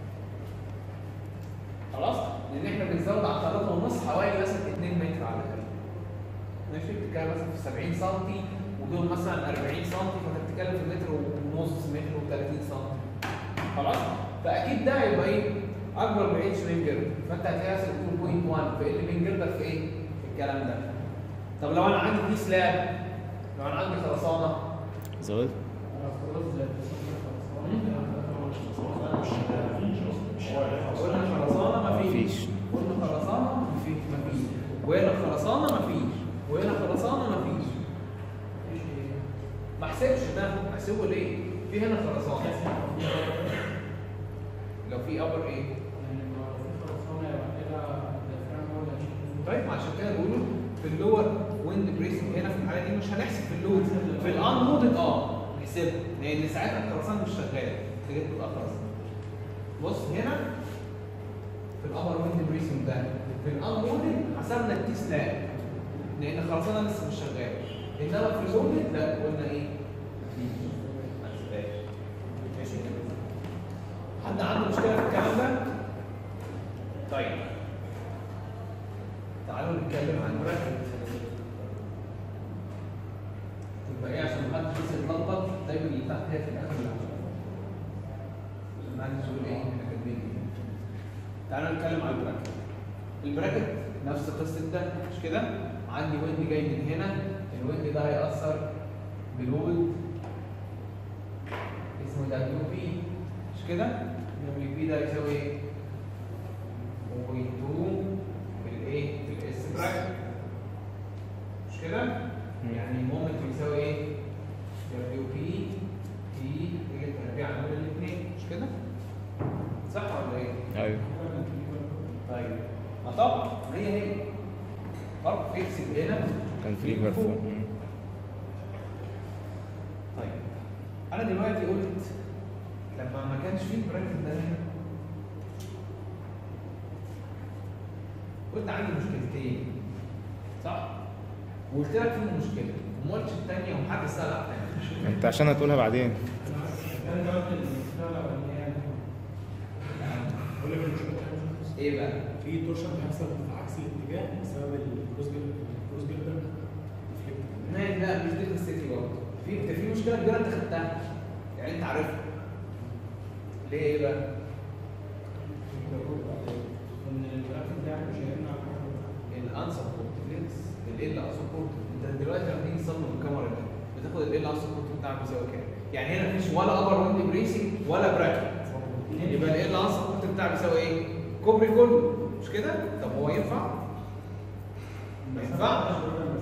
خلاص؟ لان احنا بنزود على 3.5 حوالي مثلا 2 متر على الاقل. ماشي؟ بتتكلم مثلا في 70 سم ودول مثلا 40 سم فانت بتتكلم في متر ونص متر و30 سم. خلاص؟ فاكيد ده هيبقى ايه؟ اكبر من اتش مين جيردر، فانت هتلاقي نفسك بتقول 0.1 في ال مين جيردر في ايه؟ في الكلام ده. طب لو انا عندي دي سلاب، لو انا عندي خرسانه زود قلنا خرسانه مفيش، قلنا خرسانه مفيش، وهنا خرسانه مفيش، وهنا خرسانه مفيش. ما احسبش ده، احسبه ليه؟ في هنا خرسانه. لو في ابر ايه؟ طيب عشان كده بيقولوا في اللور ويند بريسنج هنا في الحاله دي مش هنحسب في اللود، في الانلودد نحسبها لان ساعتها الخرسانه مش شغاله، انت جيت متاخر اصلا. بص هنا في الابر ويند بريسنج ده في الانلودد حسبنا التي سلاب لان الخرسانه لسه مش شغاله، انما في اللودد لا قلنا ايه؟ ماشي كده. حد عنده مشكله في الكلام ده؟ طيب تعالوا نتكلم عن براكت. يبقى ايه عشان محدش بس يتلخبط دايما اللي تحت هي في الاخر اللي هتشوفها. عندي سؤال ايه؟ احنا كاتبين ايه؟ تعالوا نتكلم على البراكت. البراكت نفس قصه ده مش كده؟ عندي ويند جاي من هنا، الويند ده هيأثر بلود اسمه دبليو بي مش كده؟ دبليو بي ده يساوي ايه؟ 0.2 في الايه؟ في الاس براكت مش كده؟ يعني المومنت بيساوي ايه؟ دبليو بي في تربيع على الاثنين مش كده؟ صح ولا ايه؟ ايوه. طيب طبعا هي فرق فيكس هنا كان في مرفوع. طيب انا دلوقتي قلت لما ما كانش فيه البراكت ده هنا قلت عندي مشكلتين صح؟ وقلت لك فيهم مشكله وما قلتش الثانيه ومحدش سال على الثانيه. انت عشان هتقولها بعدين. ايه بقى؟ في تورشن بيحصل في عكس الاتجاه بسبب الكروس جيردر ماشي لا مش دي قصتي برضه. في مشكله كبيره انت خدتها يعني انت عارفها. ليه ايه بقى؟ ان الجرافيك ده مش هيمنع الانسبورت لينكس ال انسبورت. انت دلوقتي لما تيجي تصمم الكاميرا دي بتاخد ال انسبورت بتاعك بيساوي كام؟ يعني هنا مفيش ولا ابر ويند بريسنج ولا براكت. يبقى ال انسبورت بتاعك بيساوي ايه؟ كوبري كله مش كده؟ طب هو ينفع؟ ما ينفعش.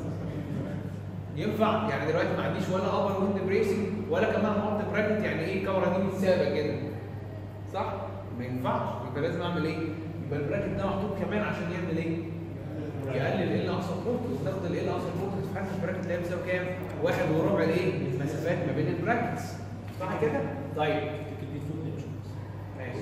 ينفع يعني دلوقتي ما عنديش ولا ابر ويند بريسنج ولا كمان احط براكت. يعني ايه الكاميرا دي متسابه كده صح؟ ما ينفعش. يبقى لازم اعمل ايه؟ يبقى البراكت ده محطوط كمان عشان يعمل ايه؟ يقلل ال انسبورت وتاخد ال انسبورت في حاله البراكت اللي هي بتساوي كام؟ 1.25 الايه؟ المسافات ما بين البراكتس صح كده؟ طيب ماشي.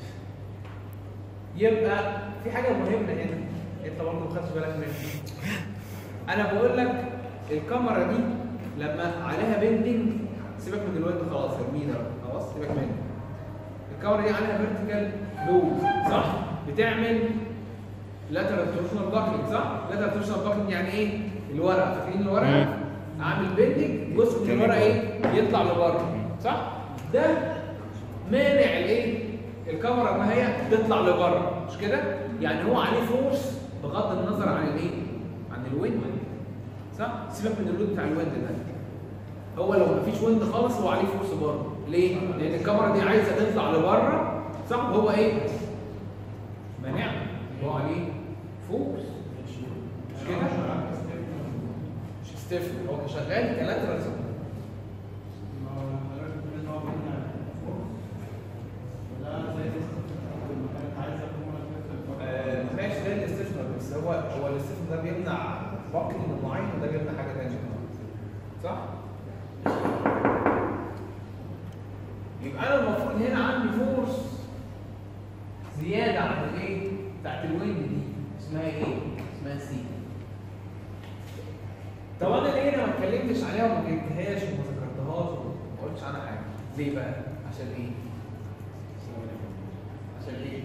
يبقى في حاجه مهمه هنا انت برضه ما خدتش بالك منها. انا بقول لك الكاميرا دي لما عليها بيندنج سيبك من الويند خلاص ارميه ده خلاص سيبك منه. الكاميرا دي عليها فيرتيكال لود صح؟ بتعمل لاترال تورشنال باكلينج صح؟ لاترال تورشنال باكلينج يعني ايه؟ الورقه فاكرين الورقه؟ عامل بيندنج جزء من الورقه ايه؟ يطلع لبره صح؟ ده مانع الايه؟ الكاميرا ما هي تطلع لبره مش كده؟ يعني هو عليه فورس بغض النظر عن الايه؟ عن الويند صح؟ سيبك من اللود بتاع الويند ده. هو لو مفيش ويند خالص هو عليه فورس برضه. ليه؟ لأن الكاميرا دي عايزة تطلع لبره صح؟ وهو ايه؟ مانع هو عليه فورس مش كده؟ مش ستيفن هو شغال كلاترال سبورت. ماشي زي الاستثمار بس هو الاستثمار ده بيمنع باكلينج معين وده بيمنع حاجه ثانيه صح؟ يبقى انا المفروض هنا عندي فورس زياده عن الايه؟ بتاعت الويند دي اسمها ايه؟ اسمها سي. طب انا ليه انا ما اتكلمتش عليها وما جبتهاش وما ذكرتهاش وما قلتش عنها حاجه؟ ليه بقى؟ عشان ايه؟ عشان ايه؟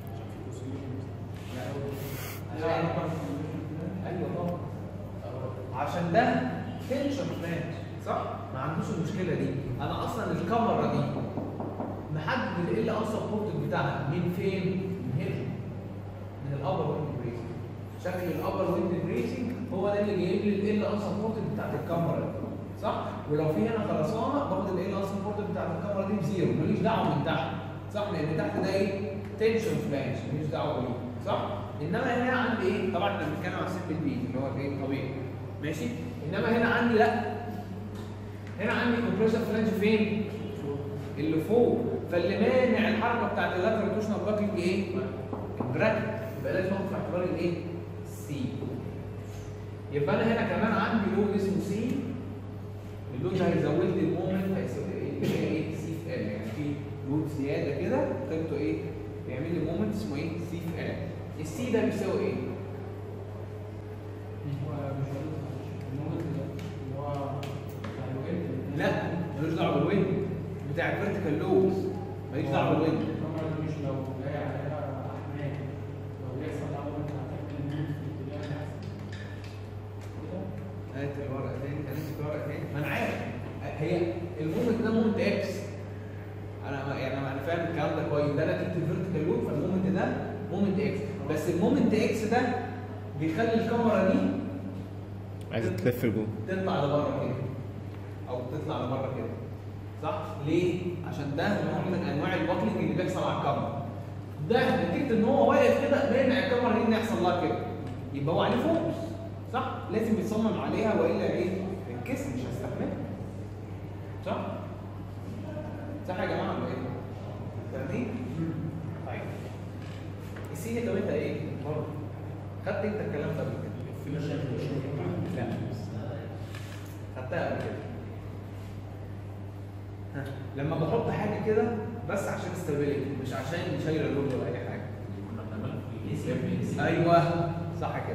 ايوه طبعا عشان ده تنشن فلاش صح؟ ما عندوش المشكله دي. انا اصلا الكاميرا دي محدد ال انسبورت بتاعها من فين؟ من هنا من الابر ويند بريسنج. شكل الابر ويند بريسنج هو ده اللي جايب لي ال انسبورت بتاعت الكاميرا دي صح؟ ولو في هنا خرسانه باخد ال انسبورت بتاعت الكاميرا دي بزيرو ماليش دعوه من تحت صح؟ لان تحت ده ايه؟ تنشن فلاش ماليش دعوه بيه صح؟ انما هنا عندي ايه؟ طبعا احنا بنتكلم على السمبل بي اللي هو ايه؟ طبيعي ماشي؟ انما هنا عندي لا هنا عندي كومبريشن فلانج فين؟ اللي فوق. فاللي مانع الحركه بتاعت اللاترال تورشنال باكلينج ايه؟ البراكت. يبقى لازم اخد في اعتباري الايه؟ سي. يبقى انا هنا كمان عندي لود اسمه سي. اللود ده هيزود لي المومنت هيساوي ايه؟ اللي هي ايه؟ سي في ال. يعني في لود زياده كده قيمته ايه؟ بيعمل لي مومنت اسمه ايه؟ سي في ال. السي ده بيساوي ايه؟ لا ملوش دعوه بالويند بتاع الفيرتيكال لوز ماليش دعوه بالويند. مش لو جاي عليها احمال لو بيحصل اول هات الورقه تاني هات الورقه تاني. ما انا عارف هي المومنت ده مومنت اكس. انا يعني انا فاهم الكلام ده كويس، ده نتيجه الفيرتيكال لود، فالمومنت ده مومنت اكس، بس المومنت اكس ده بيخلي الكاميرا دي عايزه تلف لجوه، تطلع لبره كده او تطلع لبره كده، صح؟ ليه؟ عشان ده نوع من انواع الباكلينج اللي بيحصل على الكاميرا. ده نتيجه ان هو واقف كده مانع الكاميرا دي ان يحصل لها كده، يبقى هو عليه فوكس، صح؟ لازم يتصمم عليها والا ايه؟ الكسر مش هيستحملها. صح؟ صح يا جماعه ولا ايه؟ فاهمين؟ طيب السي طب انت ايه؟ برضه خدت انت الكلام ده قبل كده؟ لا خدتها قبل كده. لما بحط حاجه كده بس عشان استابيليتي مش عشان شايله اللود ولا اي حاجه. ايوه صح كده.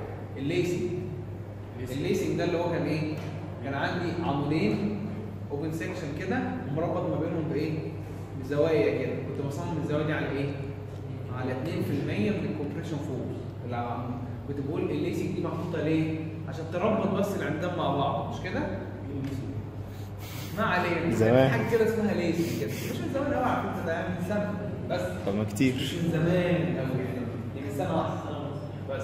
الليسنج ده اللي هو كان ايه؟ كان عندي عمودين اوبن سيكشن كده ومربط ما بينهم بايه؟ بزوايا كده، كنت بصمم الزوايا دي على ايه؟ على 2% من الكومبريشن فورس اللي على العمود. كنت بقول الليسنج دي محطوطه ليه؟ عشان تربط بس العمدان مع بعض، مش كده؟ ما علينا، زمان حاجه كده اسمها ليسنج كده، مش من زمان قوي على فكره، ده من سنه بس. طب ما كتير، مش من زمان قوي يعني، دي من سنه واحده بس.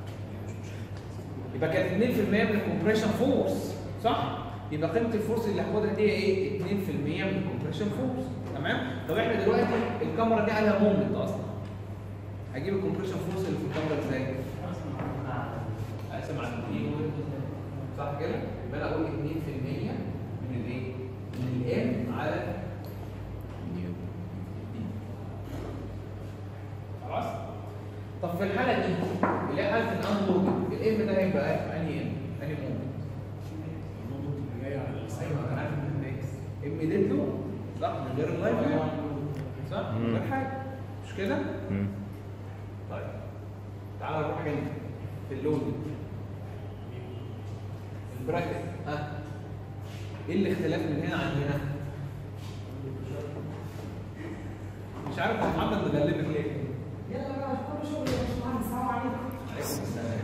يبقى كانت 2% من الكومبريشن فورس، صح؟ يبقى قيمه الفورس اللي هاخدها دي ايه؟ 2% من الكومبريشن فورس، تمام؟ طب احنا دلوقتي الكاميرا دي عليها مومنت اصلا، هجيب الكومبريشن فورس اللي في الكاميرا ازاي؟ اقسم على 2 صح كده؟ يبقى انا اقول 2% من الايه؟ من الام على خلاص؟ طب في الحاله دي اللي هي حاله الانلود، الام ده هيبقى انهي ام؟ انهي مومنت؟ المومنت اللي جاي على ايوه انا عارف ان اكس ام ديت له صح من غير اللايف صح؟ من غير حاجه مش كده؟ طيب تعالى نروح هنا في اللود البراكت. ايه الاختلاف من هنا عن هنا؟ مش عارف محمد مغلبك ليه؟ يلا بقى كل شغل يا باشمهندس، السلام عليكم. عليكم السلام.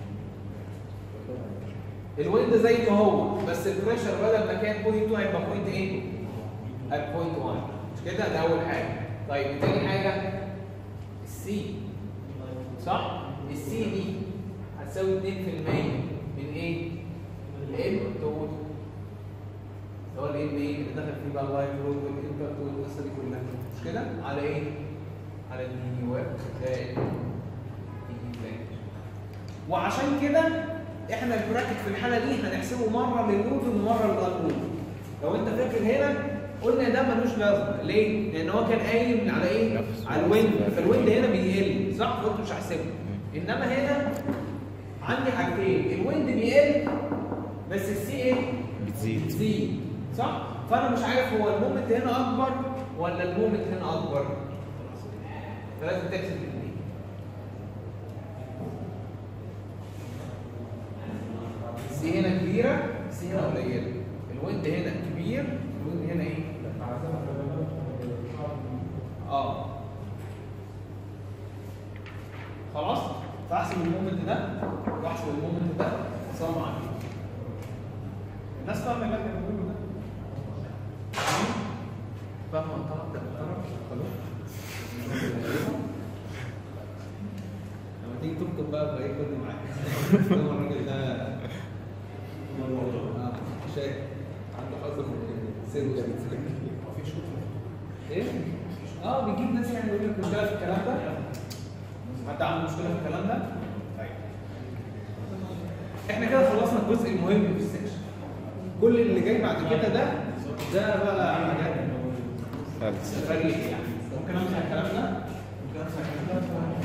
الويند زي ما هو بس البريشر بدل ما كان 0.2 هيبقى 0.8 0.1 مش كده؟ ده اول حاجه. طيب تاني حاجه السي صح؟ السي دي هتساوي 2% من ايه؟ الام توتال اللي هو الام ايه اللي دخل فيه بقى اللايف لود والامباكت والقصه دي كلها مش كده؟ على ايه؟ على الدي ويب زائد دي بلان. وعشان كده احنا البراكت في الحاله دي هنحسبه مره لللود ومره للانلود. لو انت فاكر هنا قلنا ده ملوش لازمه، ليه؟ لان هو كان قايم على ايه؟ على الويند، فالويند هنا بيقل صح؟ فقلت مش هحسبه. انما هنا عندي حاجتين، الويند بيقل بس السي ايه؟ بتزيد صح؟ فانا مش عارف هو المومنت هنا اكبر ولا المومنت هنا اكبر. فلازم تحسب الاثنين. السي هنا كبيره، السي هنا قليله. الويند هنا كبير، الويند هنا ايه؟ خلاص؟ فاحسب المومنت ده واحسب المومنت ده صار معايا. الناس فاهمه اللي احنا بنقوله ده؟ فاهمه الطرف ده بالطرف؟ خلاص؟ لما تيجي تكتب بقى بقى يكتب معاك. هو الراجل ده شايف عنده حظ من السير وجابت مفيش ايه؟ بيجيب ناس يعني يقول لك مشكله في الكلام ده؟ حد عنده مشكله في الكلام ده؟ طيب احنا كده خلصنا الجزء المهم في السكشن. كل اللي جاي بعد كده ده بقى حاجات فريق يعني. ممكن امسح الكلام ده؟ ممكن امسح الكلام ده؟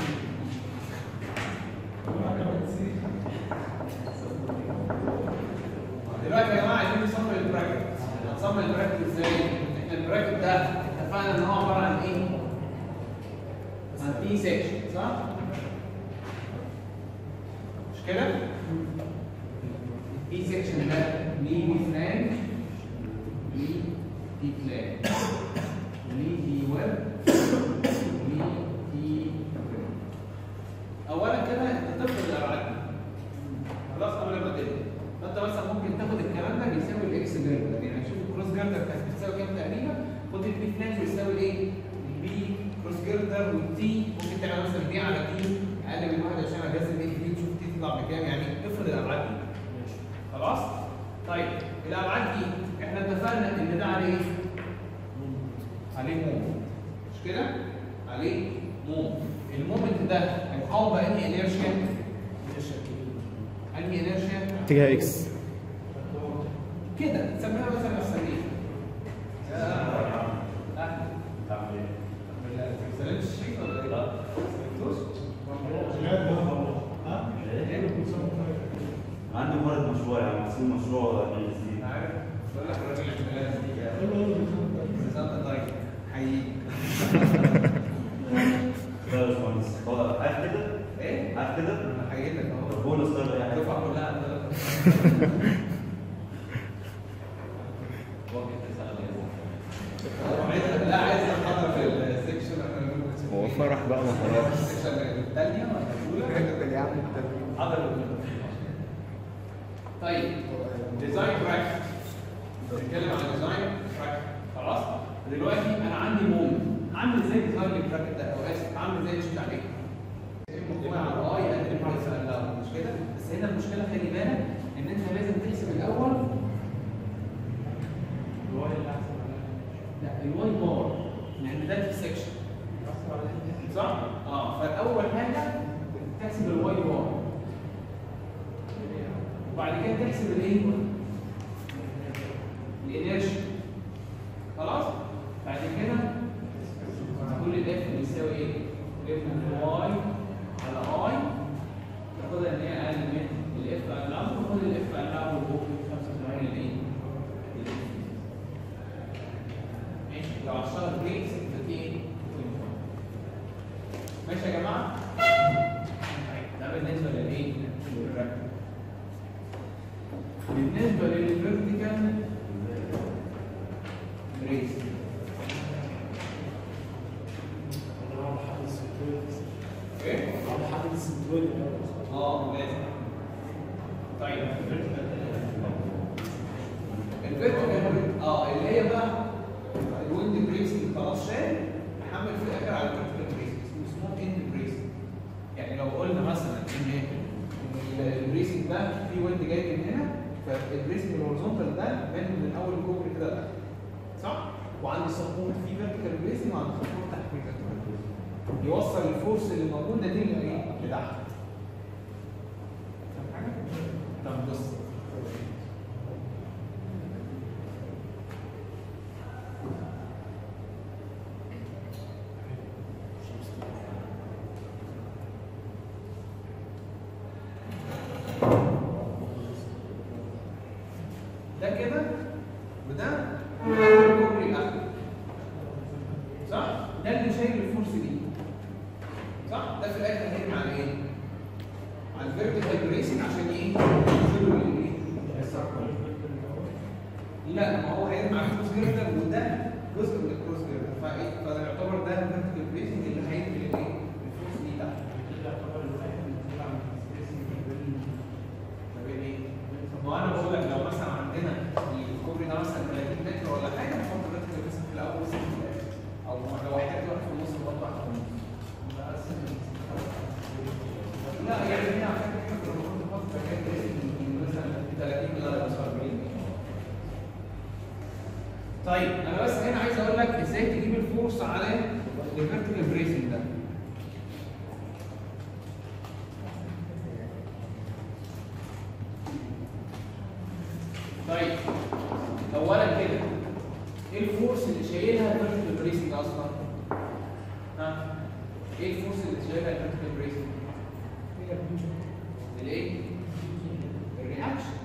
دلوقتي يا جماعه عايزين نصمم البراكت. هنصمم البراكت ازاي؟ احنا البراكت ده اتفقنا ان هو عباره عن ايه؟ عن بي سيكشن صح؟ مش كده؟ البي سيكشن ده ليه بي فلان، ليه تي فلان، ليه تي ويب، ليه تي ويب. اولا كده انت تفرض الابعاد دي. خلاص قبل ما تبدا فانت مثلا ممكن تاخد الكلام ده بيساوي الاكس جاردر، يعني شوف الكروس جاردر كانت بتساوي كام تقريبا، خد البي فلان بيساوي الايه؟ البي اتفقنا ان ده عليه ايه؟ عليه مومنت مش كده؟ عليه مومنت. المومنت ده هيقاوم بأنهي انيرشيا؟ انهي انيرشيا؟ اتجاه اكس كده سميها مثلا السريع. سلمت الشيك ولا ايه؟ لا عندي مرض مشروع يعني عايزين مشروع بنزين. عارف؟ بقول لك الراجل احتمالات طيب حقيقي. لا يا باشمهندس هو عارف كده؟ ايه؟ عارف كده؟ انا حقيقتك اهو. بونص طيب يعني الدفعه كلها عندها لا عايز احضر في السكشن. هو فرح بقى ما خلاص. السكشن الثانيه ولا الاولى؟ يا عم حضر. طيب ديزاين تراك. بنتكلم عن ديزاين تراك. خلاص دلوقتي انا عندي مومنت عامل زي ديزاين التراك ده او اسف عامل زي مش عليه على اي قد المساله مش كده. بس هنا المشكله خلي بالك ان انت لازم تحسب الاول لا الواي بار لان ده في سكشن صح؟ فالاول حاجه تحسب الواي بار وبعد كده تحسب الايه؟ الانرجي. خلاص؟ بعد كده كل الاف بيساوي ايه؟ اف واي على اي تاخدها ان هي اقل من الاف على الامر وخد الاف على الامر فوق 85 الايه؟ ماشي لو هشتغل بريكس ايه؟ ماشي يا جماعه؟ ده بالنسبه للايه؟ للركب. بالنسبه للفيرتيكال بريس ايه؟ لازم. طيب الفيرتيكال اللي هي بقى الويند بريس اللي خلاص شال نحمل في الاخر على الفيرتيكال بريس اسمه اند بريس. يعني لو قلنا مثلا ان البريسنج ده في ويند جاي من هنا فالبريسنج الهوريزونتال ده بان من اول الكوبري كده لاخر صح؟ وعندي سبورت في فيرتيكال بريسنج وعندي سبورت تحت فيرتيكال بريسنج يوصل الفورس اللي موجوده دي لايه؟ لتحت. فاهم حاجه؟ طب بص ده كده وده الكوبري الاخر صح؟ ده اللي شايل الفورس دي صح؟ ده في الاخر هيرمي على ايه؟ على الفيرتيكال بريسنج عشان ايه؟ ينزلوا الايه؟ لا ما هو هيرمي على الكروس جيردر وده جزء من الكروس جيردر فده يعتبر ده الفيرتيكال بريسنج اللي هينقل الايه؟ الفورس دي تحت. ما انا بقول لك لو مثلا عندنا الكوبري ده مثلا 30 متر ولا حاجه نحط الفيرتيكال بريسنج في الاول وسط في الاخر او لو احتاج واحد في النص نحط واحد في النص. لا يعني هنا على فكره احنا كنا المفروض نحط مكان مثلا 30 ولا 45. طيب انا بس هنا عايز اقول لك ازاي تجيب الفورس على الفيرتيكال بريسنج ده. طيب اولا كده ايه الفورس اللي شايلها الفيرتيكال بريسنج اصلا؟ ها؟ ايه الفورس اللي شايلها الفيرتيكال بريسنج؟ الايه؟ الرياكشن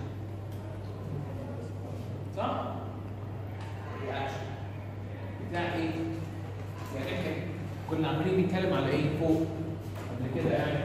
صح؟ الرياكشن بتاع ايه؟ يعني احنا كنا عمالين نتكلم على ايه فوق قبل كده يعني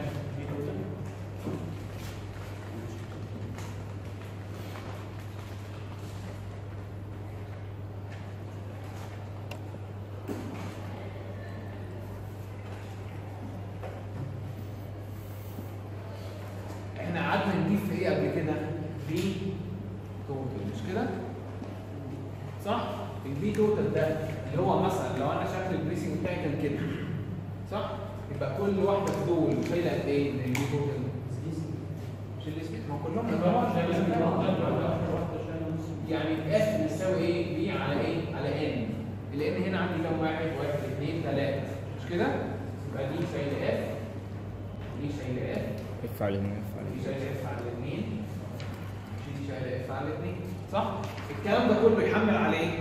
احنا قعدنا نجيب في ايه قبل كده؟ بي توتال مش كده؟ صح؟ البي توتال ده اللي هو مثلا لو انا شكل البريسنج بتاعي كان كده صح؟ يبقى كل واحده في دول شايله قد ايه من البي توتال؟ مش الاسم ما كلهم يعني اف بيساوي ايه؟ بي على ايه؟ على ان. الان هنا عندي كام واحد؟ 1 2 3 مش كده؟ يبقى دي شايله اف ودي شايله اف اف على الاثنين اف على دي الاثنين. شايله اف على الاثنين دي شايله اف على الاثنين صح؟ الكلام ده كله يحمل على ايه؟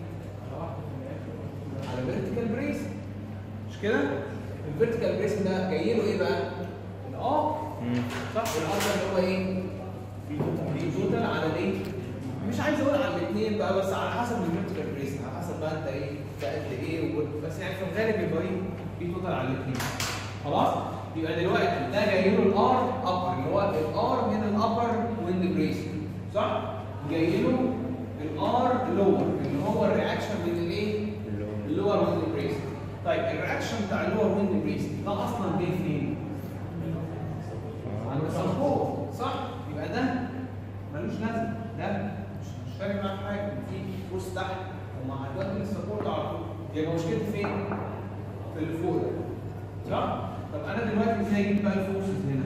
على فيرتيكال بريس مش كده؟ الفيرتيكال بريس ده جاي له ايه بقى؟ الار صح؟ والار ده اللي هو ايه؟ دي توتال على الايه؟ مش عايز اقول على الاثنين بقى بس على حسب الفيرتيكال بريس على حسب بقى انت ايه بقت ايه بس يعني في الغالب يبقى ايه؟ دي توتال على الاثنين خلاص؟ يبقى دلوقتي ده جاي له الار ابر اللي هو الار من الابر ويند بريس صح؟ جاي له الار لور اللي هو الرياكشن من الايه؟ اللور ويند بريس. طيب الرياكشن بتاع اللور ويند بريس ده اصلا جاي فين؟ عند السبورت صح؟ يبقى ده ملوش لازمه ده مش فارق معاك حاجه في فورس تحت ومع هتودي للسبورت على طول يبقى مشكلتي فين؟ في اللي فوق ده صح؟ طب انا دلوقتي ازاي اجيب بقى الفورسز هنا؟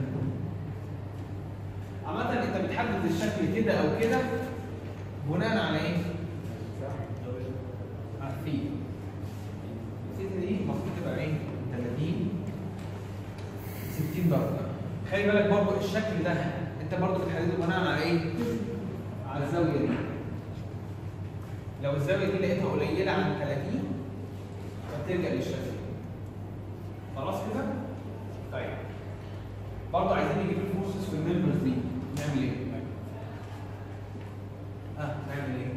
عامة انت بتحدد الشكل كده او كده بناء على ايه؟ على الثيتا. الثيتا دي المفروض تبقى ايه؟ 30 60 درجة. خلي بالك برضه الشكل ده انت برضه بتحدده بناء على ايه؟ على الزاوية دي. لو الزاوية دي لقيتها قليلة عن 30 فتلجأ للشكل. خلاص كده؟ طيب برضه عايزين نجيب الفورسز في الممبرز دي نعمل ايه؟ نعمل ايه؟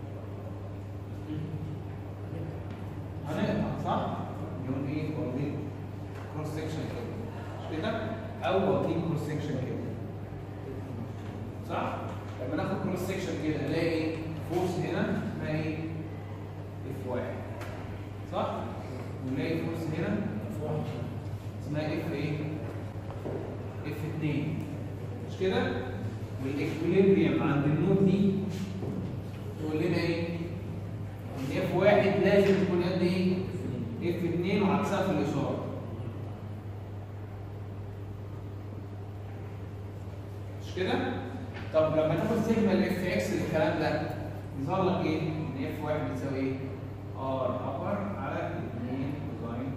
هنقطع صح؟ يقول ايه؟ واخدين كروس سكشن كده مش كده؟ او واخدين كروس سكشن كده صح؟ لما ناخد كروس سكشن كده نلاقي فورس هنا اسمها ايه؟ اف 1 صح؟ ونلاقي فورس هنا اسمها اف ايه؟ اف 2 مش كده؟ والاكويليبريم عند النود دي تقول لنا ايه؟ ان اف 1 لازم تكون قد ايه؟ اف 2 وعكسها في الاشاره. مش كده؟ طب لما تاخد سيجما الاف اكس الكلام ده يظهر لك ايه؟ ان اف 1 بتساوي ايه؟ ار ابر على 2 كوزاين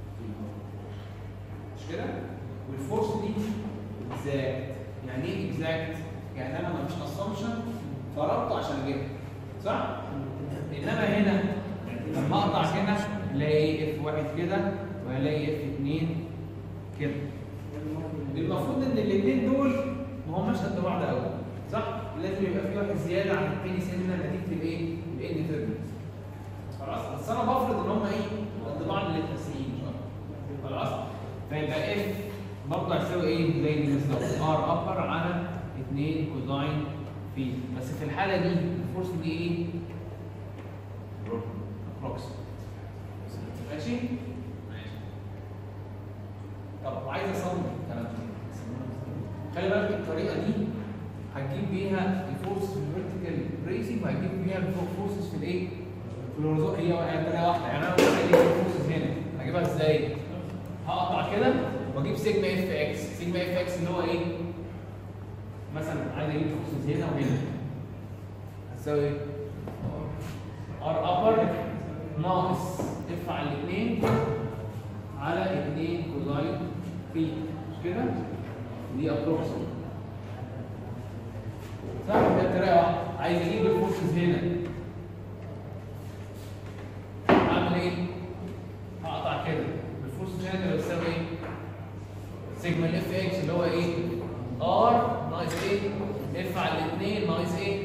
مش كده؟ والفورس دي اكزاكت. يعني ايه اكزاكت؟ يعني انا مفيش اسامبشن فرضته عشان اجيبها صح؟ انما هنا لما اقطع كده الاقي اف 1 كده وهلاقي اف 2 كده. المفروض ان الاثنين دول ما هماش قد بعض قوي صح؟ لازم يبقى في واحد زياده عن الثاني سنه نتيجه الايه؟ الان تيرمينز. خلاص بس انا بفرض ان هم ايه؟ قد بعض الاثنين خلاص؟ فيبقى اف برضه هتساوي ايه؟ زي اللي بالظبط ار ابر على 2 كوزاين في بس في الحاله دي الفورس دي ايه؟ ابروكس ماشي؟ ماشي. طب عايز اصمم الكلام ده خلي بالك الطريقه دي هتجيب بيها الفورس في الفيرتيكال بريسنج وهتجيب بيها الفورسز في الايه؟ في الهوريزونتال. هي طريقه واحده يعني انا بقول لك الفورسز هنا هجيبها ازاي؟ هقطع كده واجيب سيجما اف اكس. سيجما اف اكس اللي هو ايه؟ مثلا عايز اجيب فورسز هنا وهنا هتساوي ايه؟ ار ابر ناقص اف على الاثنين على 2 كوزاين في مش كده؟ دي ابروكسيمت صح؟ ده طريقه واحده. عايز اجيب الفورسز هنا اعمل ايه؟ هقطع كده الفورسز هنا اللي بتساوي ايه؟ سيجما الاف اكس اللي هو ايه؟ ار ناقص ايه؟ اف على الاثنين ناقص ايه؟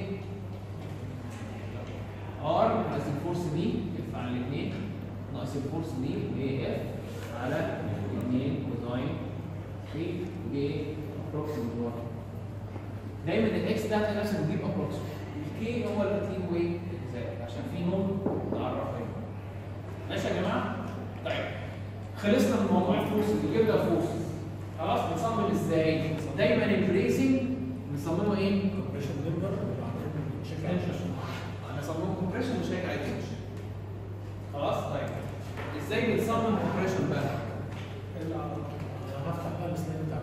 ار ناقص الفورس دي اف على الاثنين ناقص الفورس دي اللي هي اف على 2 كوزاين في ودي ابروكسيمت واحد. دايما الاكس ده هتلاقي نفسك بتجيب ابروكسيمت. الكي هو اللي بتجيبه ايه؟ اكزاكت عشان في نون تعرف ايه. ماشي يا جماعه؟ طيب خلصنا من موضوع الفورس اللي جبنا فورس. خلاص بنصمم ازاي؟ دايما البريسنج بنصممه ايه؟ كومبريشن ممبر انا صممه كومبريشن مش هيك على تنشن. خلاص طيب ازاي بنصمم كومبريشن بقى؟ هفتح بقى السلايد بتاع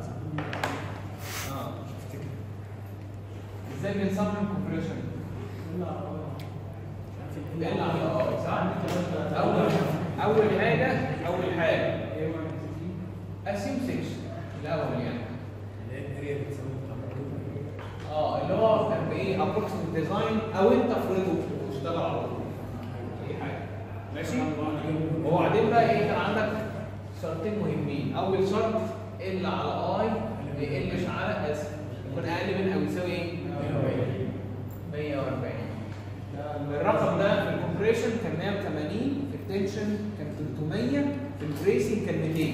ازاي بنصمم كومبريشن؟ ال على اي صح؟ اول حاجه اسيوم سيكشن الاول يعني الاريا بتساوي اللي هو كان بايه ابروكسيمت ديزاين او انت افرضه واشتغل على طول اي حاجه ماشي. وبعدين بقى ايه كان عندك شرطين مهمين. اول شرط ال على اي ما يقلش على اس يكون اقل من او يساوي ايه 140. الرقم ده في الكومبريشن كان 180 في التنشن كان 300 في البريسنج كان 200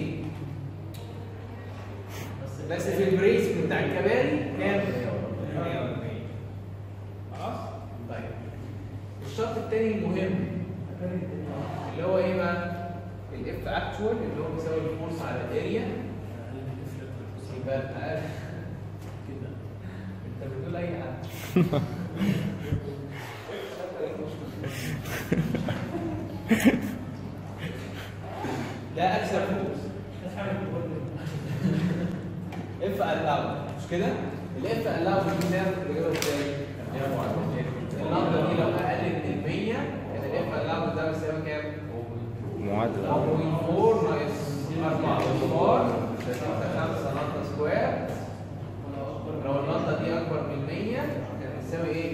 بس في البريسنج بتاع الكباري كان 140. خلاص؟ طيب الشرط الثاني المهم اللي هو ايه بقى؟ الاف اكتوال اللي هو بيساوي الفورس على الاريا يبقى اقل كده. انت بتقول اي حاجه ده اكثر فورس اف الاو مش كده؟ الاف الاو دي نعرف نجيبها ازاي؟ اللمبه دي لو اقل من 100 كان الاف الاو ده بيساوي كام؟ معادلة 4 ناقص 4 اصفار 5 نقطة سكوير. لو النقطة دي أكبر من 100 كان بتساوي إيه؟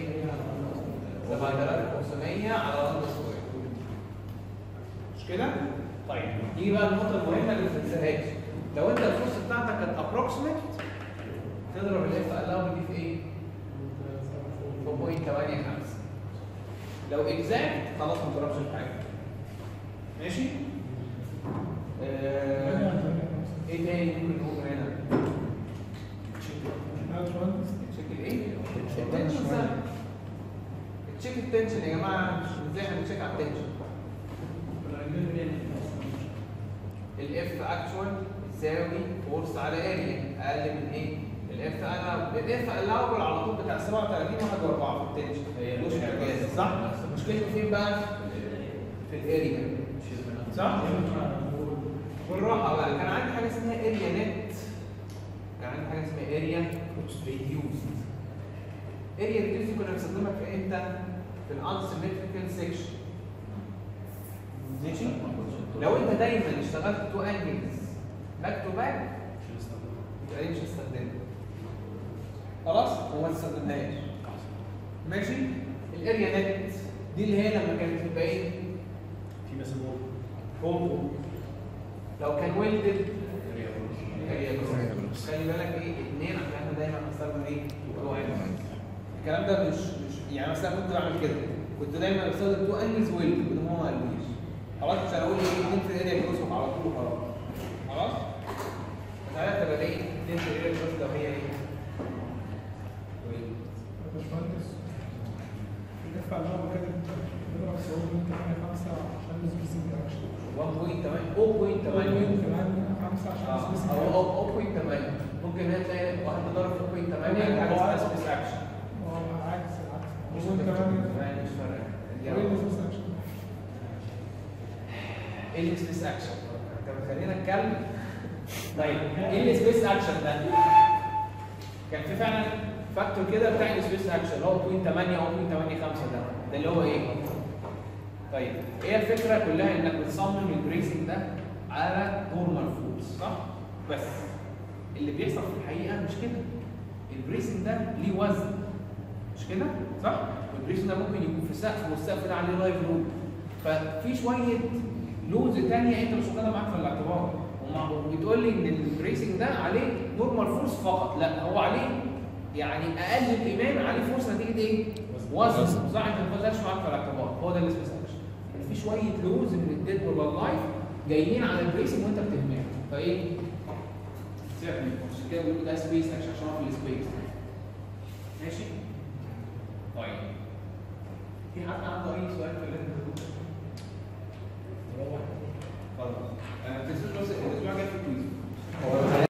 7500 على نقطة سكوير. مش كده؟ طيب دي بقى النقطة المهمة اللي ما تنساهاش. لو أنت الفورس بتاعتك كانت أبروكسيمت تضرب الإف ألاو دي في إيه؟ 4.85. لو إكزاكت خلاص ما تضربش في حاجة. ماشي؟ ايه تاني ممكن نقول هنا؟ تشيك الايه؟ التنشن سهل. تشيك التنشن يا جماعه مش ازاي احنا بنتشيك على التنشن. الاف اكشوال يساوي فورس على اريا اقل من ايه؟ الاف الاول على طول بتاع 37 1 و4 في التنشن. مش اعجاز صح؟ مشكلته فين بقى؟ في الاريا صح؟ بالراحة بقى كان عندي حاجة اسمها اريا نت. كان عندي حاجة اسمها اريا ريديوسد. اريا ريديوسد كنا بنستخدمها في امتى؟ في الانسيمتريكال سيكشن. ماشي؟ لو انت دايما اشتغلت تو انجلز باك تو باك يبقى دي مش هتستخدمها. خلاص؟ وما تستخدمهاش. ماشي؟ الاريا نت دي اللي هي لما كانت تبقى ايه؟ في مسموح كومبو. لو كان ويلدد خلي بالك ايه اثنين عشان احنا دايما بنستخدم ايه؟ الكلام ده مش يعني مثلا كنت بعمل كده كنت دايما بستخدم تو انجلز ويلد بدون ما هو قالوش. خلاص مش هنقول ايه اثنين في الاريا كروس على طول وخلاص. خلاص؟ تعالى تبقى ايه؟ اثنين في الاريا كروس لو هي ايه؟ ويلد. باشمهندس الدفع اللي هو كده بيضرب سعود ممكن 5 عشان السبيسنج اكشن 1.8 كمان 5 عشان السبيسنج او 0.8 ممكن هنا تلاقي واحد ضرب 0.8 يعني حاجه اسمها سبيس اكشن. العكس مش فارق. ايه السبيس اكشن؟ طب خلينا نتكلم. طيب ايه السبيس اكشن ده؟ كان في فعلا فاكتور كده بتاع السبيس اكشن اللي هو 0.8 او 0.85 ده اللي هو ايه؟ طيب هي الفكره كلها انك بتصمم البريسنج ده على نورمال فورس صح؟ بس اللي بيحصل في الحقيقه مش كده. البريسنج ده ليه وزن مش كده؟ صح؟ والبريسنج ده ممكن يكون في سقف والسقف ده عليه لايف لود. ففي شويه لودز ثانيه انت مش واخدها معاك في الاعتبار. وبتقول لي ان البريسنج ده عليه نورمال فورس فقط، لا هو عليه يعني اقل الايمان عليه فورس نتيجه ايه؟ وزن صح؟ انت ما خدتهاش معاك في الاعتبار. هو ده اللي اسمه في شويه لوز من الديد ولا اللايف جايين على البريسنج وانت بتهملها فايه؟ سيبني عشان كده بيقولوا ده سبيس اكشن عشان اعرف السبيس. ماشي؟ طيب في حد عنده اي سؤال في